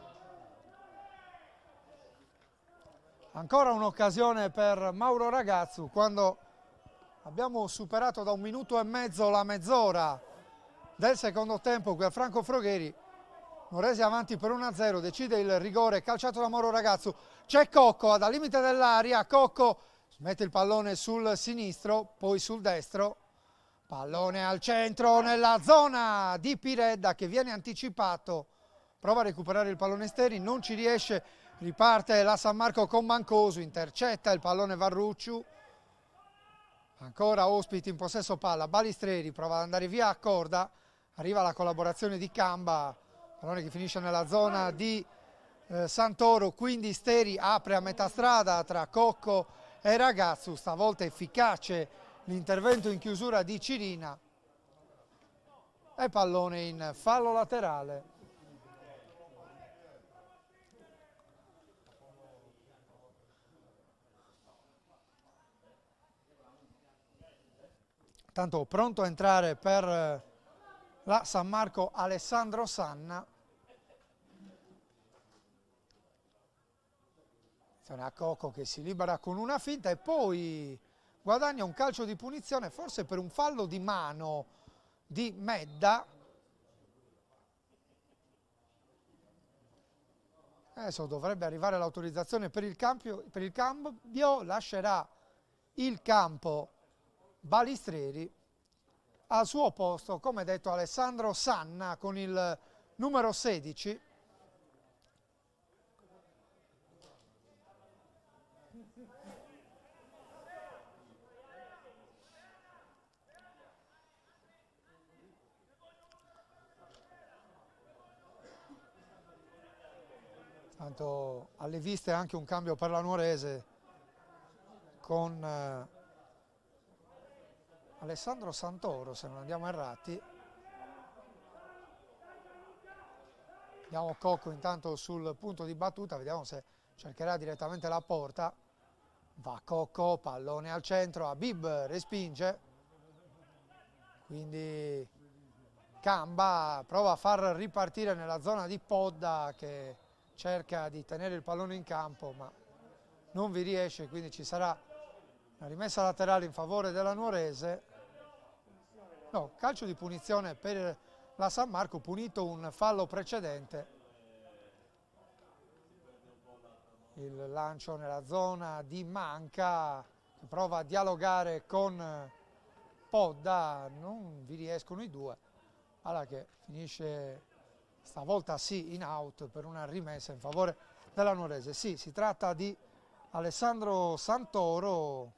Ancora un'occasione per Mauro Ragazzu, quando abbiamo superato da 1 minuto e mezzo la mezz'ora del secondo tempo qui a Franco Frogheri. Nuorese avanti per 1-0, decide il rigore calciato da Mauro Ragazzu. C'è Cocco dal limite dell'aria, Cocco mette il pallone sul sinistro, poi sul destro. Pallone al centro nella zona di Piredda che viene anticipato. Prova a recuperare il pallone Steri, non ci riesce, riparte la San Marco con Mancosu, intercetta il pallone Varrucciu. Ancora ospiti in possesso palla, Balistreri prova ad andare via a corda, arriva la collaborazione di Camba, pallone che finisce nella zona di Santoro, quindi Steri apre a metà strada tra Cocco e Ragazzu, stavolta efficace l'intervento in chiusura di Cirina e pallone in fallo laterale. Tanto pronto a entrare per la San Marco Alessandro Sanna. Attenzione a Cocco che si libera con una finta e poi guadagna un calcio di punizione, forse per un fallo di mano di Medda. Adesso dovrebbe arrivare l'autorizzazione per il cambio, lascerà il campo Balistreri, al suo posto, come detto, Alessandro Sanna con il numero 16. Tanto alle viste anche un cambio per la Nuorese con Alessandro Santoro, se non andiamo errati. Vediamo Cocco intanto sul punto di battuta, vediamo se cercherà direttamente la porta. Va Cocco, pallone al centro, Habib respinge, quindi Camba prova a far ripartire nella zona di Podda che cerca di tenere il pallone in campo ma non vi riesce, quindi ci sarà una rimessa laterale in favore della Nuorese. No, calcio di punizione per la San Marco, punito un fallo precedente. Il lancio nella zona di Manca, che prova a dialogare con Podda, non vi riescono i due, allora che finisce stavolta sì in out per una rimessa in favore della Nuorese. Sì, si tratta di Alessandro Santoro,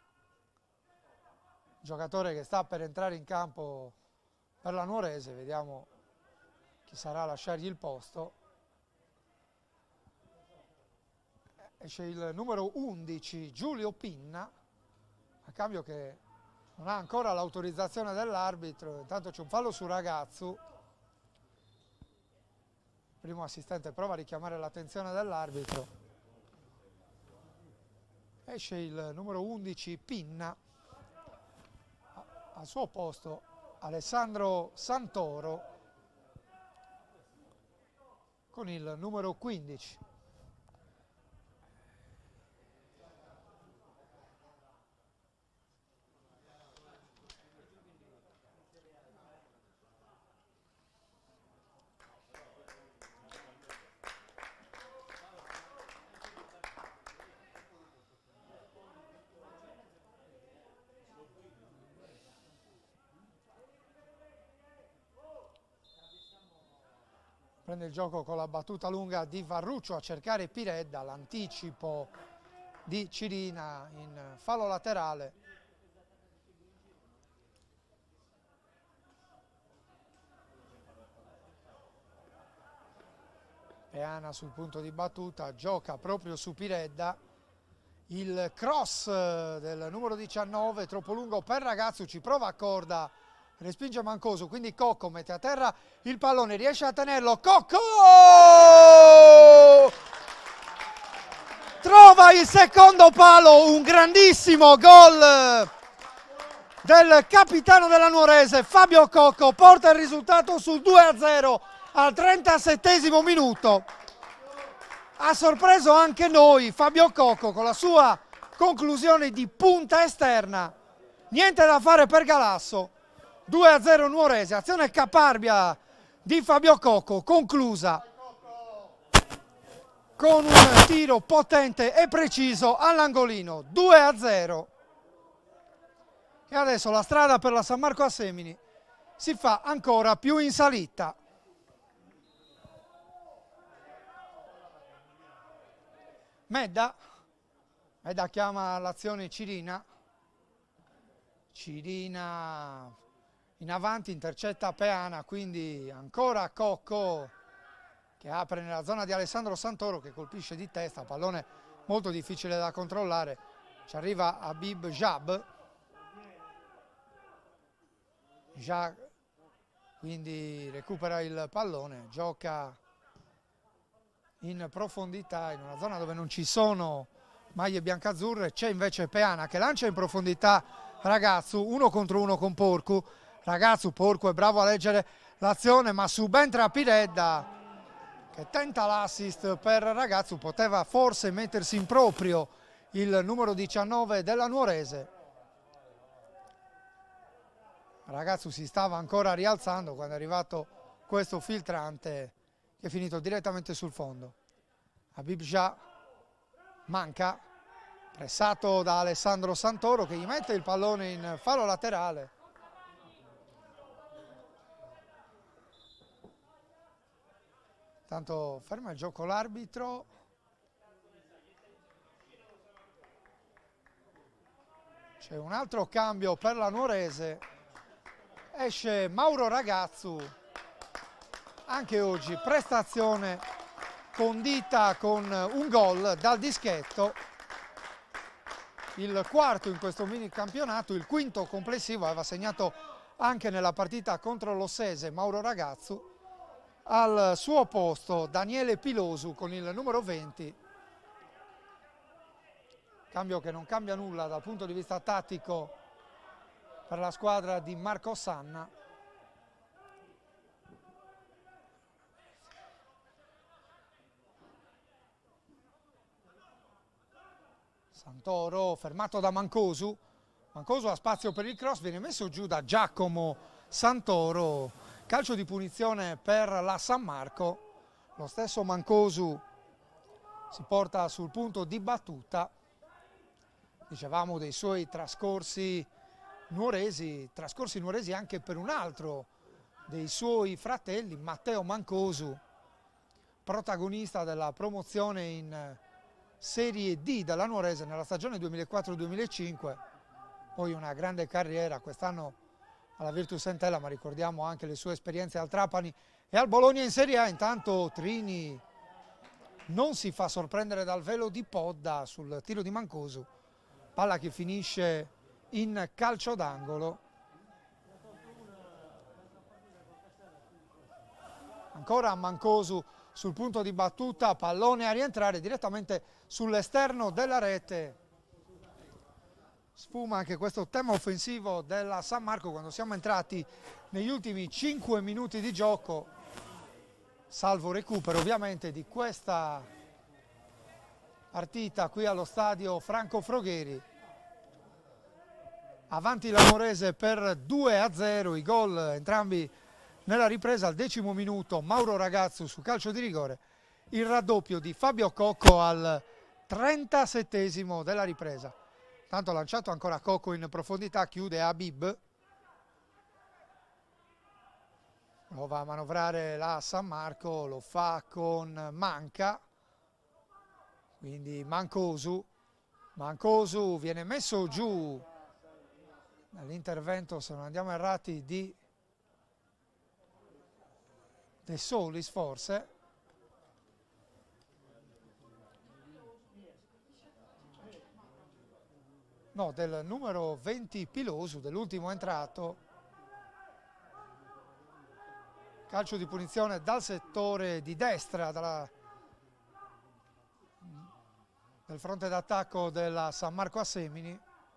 giocatore che sta per entrare in campo per la Nuorese, vediamo chi sarà a lasciargli il posto. Esce il numero 11 Giulio Pinna, a cambio che non ha ancora l'autorizzazione dell'arbitro. Intanto c'è un fallo su Ragazzu, il primo assistente prova a richiamare l'attenzione dell'arbitro. Esce il numero 11 Pinna, al suo posto Alessandro Santoro con il numero 15. Prende il gioco con la battuta lunga di Varruccio a cercare Piredda, l'anticipo di Cirina in fallo laterale. Peana sul punto di battuta, gioca proprio su Piredda. Il cross del numero 19, troppo lungo per Ragazzu, ci prova a corda. Respinge Mancoso, quindi Cocco mette a terra il pallone, riesce a tenerlo, Cocco! Trova il secondo palo, un grandissimo gol del capitano della Nuorese, Fabio Cocco, porta il risultato sul 2-0 al 37esimo minuto. Ha sorpreso anche noi Fabio Cocco con la sua conclusione di punta esterna, niente da fare per Galasso. 2-0 Nuorese, azione caparbia di Fabio Cocco, conclusa con un tiro potente e preciso all'angolino. 2-0. E adesso la strada per la San Marco a Semini si fa ancora più in salita. Medda chiama l'azione Cirina. Cirina in avanti, intercetta Peana, quindi ancora Cocco che apre nella zona di Alessandro Santoro che colpisce di testa, pallone molto difficile da controllare. Ci arriva Habib Jab. Jab quindi recupera il pallone, gioca in profondità in una zona dove non ci sono maglie biancazzurre. C'è invece Peana che lancia in profondità Ragazzu, 1 contro 1 con Porcu. Ragazzu, Porcu è bravo a leggere l'azione ma subentra Piredda che tenta l'assist per Ragazzu, poteva forse mettersi in proprio il numero 19 della Nuorese. Ragazzu si stava ancora rialzando quando è arrivato questo filtrante che è finito direttamente sul fondo. Habib Jah manca, pressato da Alessandro Santoro che gli mette il pallone in fallo laterale. Tanto ferma il gioco l'arbitro. C'è un altro cambio per la Nuorese. Esce Mauro Ragazzu. Anche oggi prestazione condita con un gol dal dischetto. Il quarto in questo mini campionato, il quinto complessivo, aveva segnato anche nella partita contro l'Ossese Mauro Ragazzu. Al suo posto Daniele Pilosu con il numero 20. Cambio che non cambia nulla dal punto di vista tattico per la squadra di Marco Sanna. Santoro fermato da Mancosu. Mancosu ha spazio per il cross, viene messo giù da Giacomo Santoro. Calcio di punizione per la San Marco. Lo stesso Mancosu si porta sul punto di battuta. Dicevamo dei suoi trascorsi nuoresi anche per un altro dei suoi fratelli, Matteo Mancosu, protagonista della promozione in Serie D della Nuorese nella stagione 2004-2005, poi una grande carriera quest'anno alla Virtus Entella, ma ricordiamo anche le sue esperienze al Trapani e al Bologna in Serie A. Intanto Trini non si fa sorprendere dal velo di Podda sul tiro di Mancosu, palla che finisce in calcio d'angolo. Ancora Mancosu sul punto di battuta, pallone a rientrare direttamente sull'esterno della rete. Sfuma anche questo tema offensivo della San Marco quando siamo entrati negli ultimi 5 minuti di gioco, salvo recupero ovviamente di questa partita qui allo stadio Franco Frogheri. Avanti la Nuorese per 2-0, i gol entrambi nella ripresa al 10° minuto, Mauro Ragazzu su calcio di rigore, il raddoppio di Fabio Cocco al 37° della ripresa. Tanto lanciato ancora Cocco in profondità, chiude Habib. Lo va a manovrare la San Marco, lo fa con Manca. Quindi Mancosu viene messo giù nell'intervento, se non andiamo errati, di De Solis forse. No, del numero 20 Pilosu, dell'ultimo entrato. Calcio di punizione dal settore di destra, del fronte d'attacco della San Marco a Semini.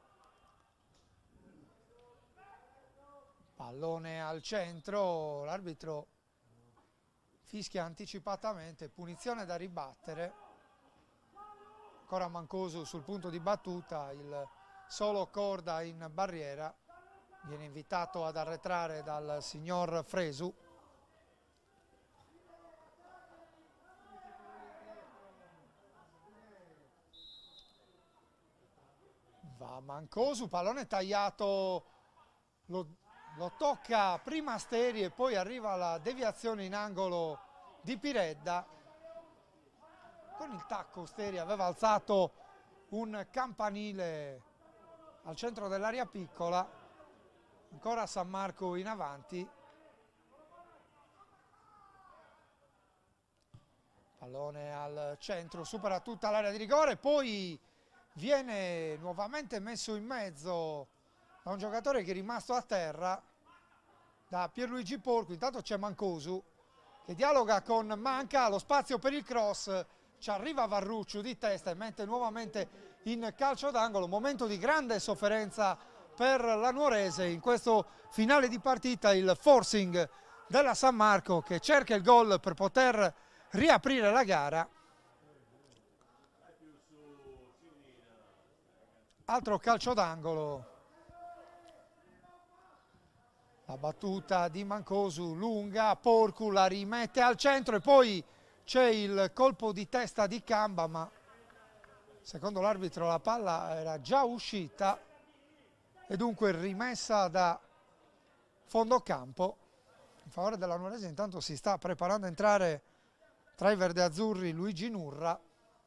Pallone al centro, l'arbitro fischia anticipatamente, punizione da ribattere. Ancora Mancosu sul punto di battuta, il solo Corda in barriera, viene invitato ad arretrare dal signor Fresu. Va Mancosu, pallone tagliato, lo tocca prima Asteri e poi arriva la deviazione in angolo di Piredda. Con il tacco Asteri aveva alzato un campanile al centro dell'area piccola. Ancora San Marco in avanti. Pallone al centro, supera tutta l'area di rigore, poi viene nuovamente messo in mezzo da un giocatore che è rimasto a terra, da Pierluigi Porcu. Intanto c'è Mancosu che dialoga con Manca, lo spazio per il cross, ci arriva Varrucciu di testa e mette nuovamente in calcio d'angolo. Momento di grande sofferenza per la Nuorese in questo finale di partita, il forcing della San Marco che cerca il gol per poter riaprire la gara. Altro calcio d'angolo. La battuta di Mancosu lunga, Porcu la rimette al centro e poi c'è il colpo di testa di Camba, ma secondo l'arbitro la palla era già uscita e dunque rimessa da fondo campo. In favore della Nuorese intanto si sta preparando a entrare tra i verdeazzurri Luigi Nurra,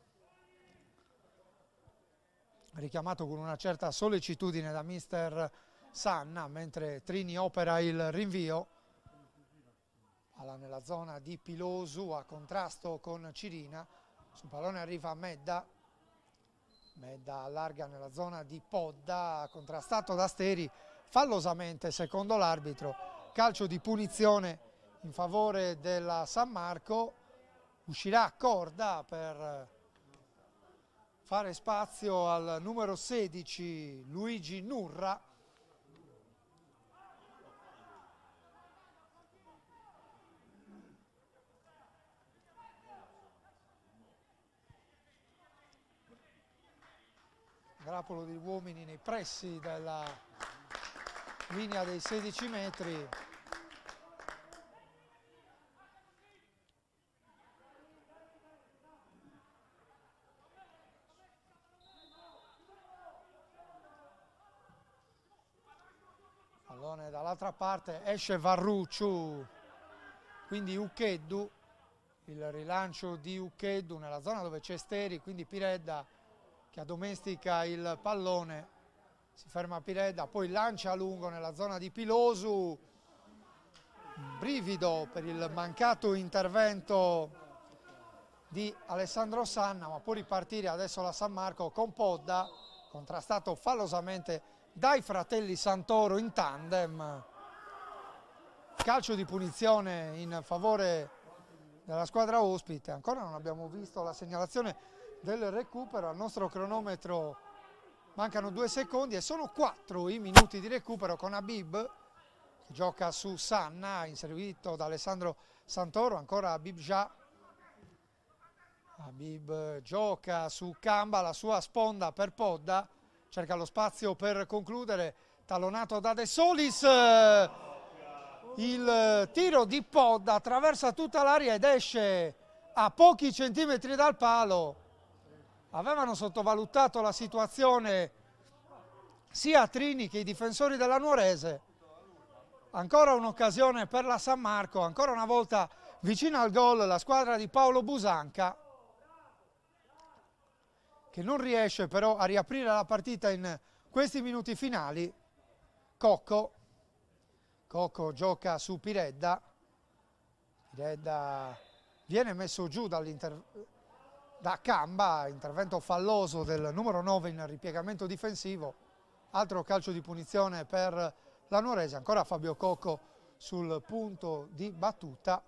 richiamato con una certa sollecitudine da mister Sanna, mentre Trini opera il rinvio. Palla nella zona di Pilosu a contrasto con Cirina, sul pallone arriva Medda, Medda allarga nella zona di Podda, contrastato da Asteri fallosamente secondo l'arbitro. Calcio di punizione in favore della San Marco, uscirà Corda per fare spazio al numero 16 Luigi Nurra. Grappolo di uomini nei pressi della linea dei 16 metri. Pallone dall'altra parte, esce Varrucciu, quindi Ucheddu, il rilancio di Ucheddu nella zona dove c'è Steri, quindi Piredda che addomestica il pallone, si ferma Piredda, poi lancia a lungo nella zona di Pilosu, brivido per il mancato intervento di Alessandro Sanna, ma può ripartire adesso la San Marco con Podda, contrastato fallosamente dai fratelli Santoro in tandem. Calcio di punizione in favore della squadra ospite, ancora non abbiamo visto la segnalazione del recupero, al nostro cronometro mancano 2 secondi e sono 4 i minuti di recupero con Habib che gioca su Sanna, inservito da Alessandro Santoro, ancora Habib già. Habib gioca su Camba, la sua sponda per Podda, cerca lo spazio per concludere, tallonato da De Solis, il tiro di Podda attraversa tutta l'area ed esce a pochi centimetri dal palo. Avevano sottovalutato la situazione sia Trini che i difensori della Nuorese. Ancora un'occasione per la San Marco, ancora una volta vicino al gol la squadra di Paolo Busanca, che non riesce però a riaprire la partita in questi minuti finali. Cocco gioca su Piredda, Piredda viene messo giù da Camba, intervento falloso del numero 9 in ripiegamento difensivo, altro calcio di punizione per la Nuorese, ancora Fabio Cocco sul punto di battuta.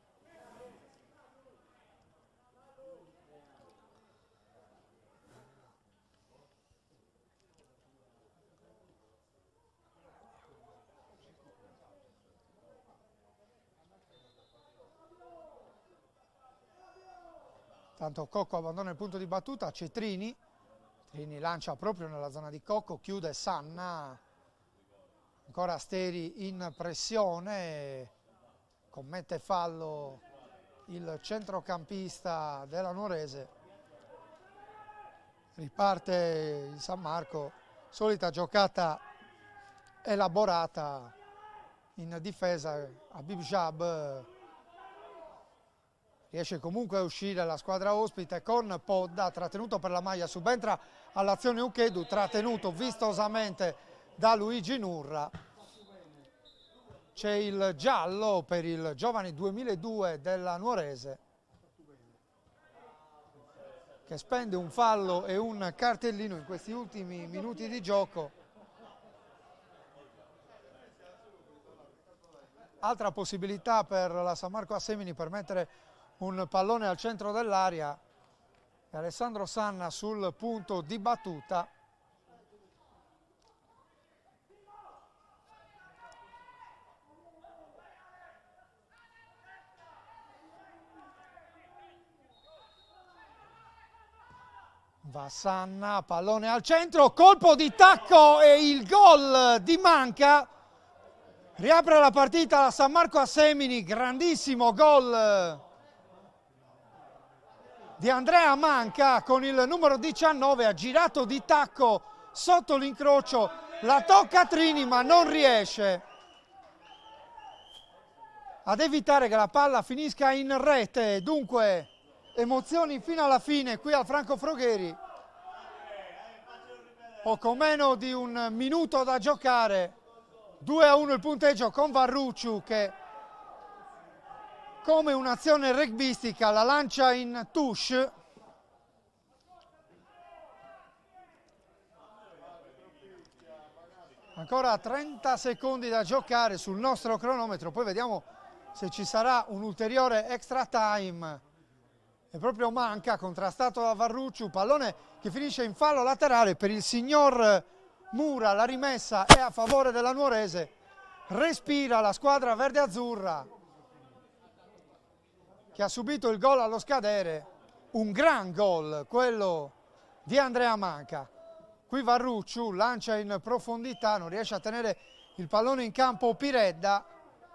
Tanto Cocco abbandona il punto di battuta, c'è Trini lancia proprio nella zona di Cocco, chiude Sanna, ancora Steri in pressione, commette fallo il centrocampista della Nuorese, riparte il San Marco, solita giocata elaborata in difesa, Habib Jab riesce comunque a uscire la squadra ospite con Podda, trattenuto per la maglia, subentra all'azione Ucheddu, trattenuto vistosamente da Luigi Nurra. C'è il giallo per il giovane 2002 della Nuorese, che spende un fallo e un cartellino in questi ultimi minuti di gioco. Altra possibilità per la San Marco a Semini per mettere un pallone al centro dell'area, Alessandro Sanna sul punto di battuta. Va Sanna, pallone al centro, colpo di tacco e il gol di Manca. Riapre la partita la San Marco a Semini, grandissimo gol di Andrea Manca con il numero 19, ha girato di tacco sotto l'incrocio, la tocca Trini ma non riesce ad evitare che la palla finisca in rete. Dunque emozioni fino alla fine qui al Franco Frogheri, poco meno di un minuto da giocare, 2-1 il punteggio con Varrucciu che come un'azione rugbistica la lancia in touche. Ancora 30 secondi da giocare sul nostro cronometro, poi vediamo se ci sarà un ulteriore extra time E proprio Manca, contrastato da Varrucciu, pallone che finisce in fallo laterale per il signor Mura, la rimessa è a favore della Nuorese, respira la squadra verde-azzurra che ha subito il gol allo scadere, un gran gol quello di Andrea Manca. Qui Varrucciu lancia in profondità, non riesce a tenere il pallone in campo Piredda.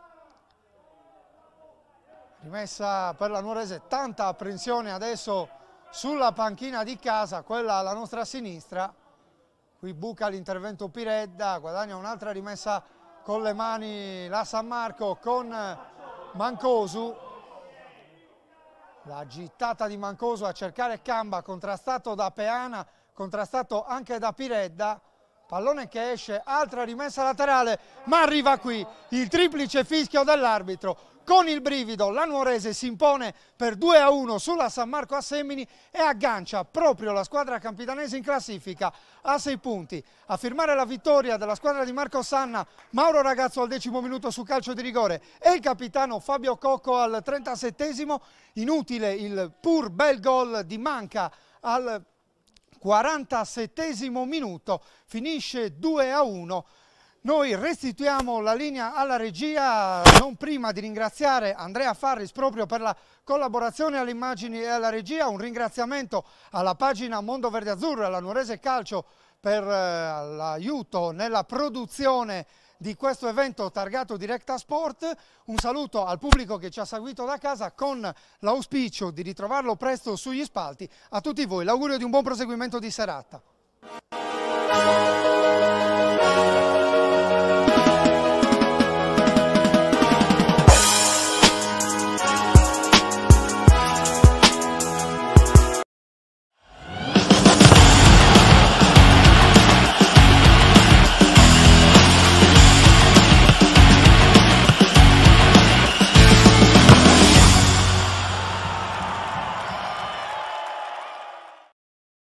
Rimessa per la Nuorese, tanta apprensione adesso sulla panchina di casa, quella alla nostra sinistra. Qui buca l'intervento Piredda, guadagna un'altra rimessa con le mani la San Marco con Mancosu. La gittata di Mancosu a cercare Camba, contrastato da Peana, contrastato anche da Piredda. Pallone che esce, altra rimessa laterale, ma arriva qui il triplice fischio dell'arbitro. Con il brivido la Nuorese si impone per 2-1 sulla San Marco a Semini e aggancia proprio la squadra campidanese in classifica a 6 punti. A firmare la vittoria della squadra di Marco Sanna, Mauro Ragazzo al 10° minuto su calcio di rigore e il capitano Fabio Cocco al 37°. Inutile il pur bel gol di Manca al 47° minuto, finisce 2-1. Noi restituiamo la linea alla regia, non prima di ringraziare Andrea Farris proprio per la collaborazione alle immagini e alla regia, un ringraziamento alla pagina Mondo Verde Azzurro e alla Nuorese Calcio per l'aiuto nella produzione di questo evento targato Directa Sport. Un saluto al pubblico che ci ha seguito da casa con l'auspicio di ritrovarlo presto sugli spalti. A tutti voi l'augurio di un buon proseguimento di serata.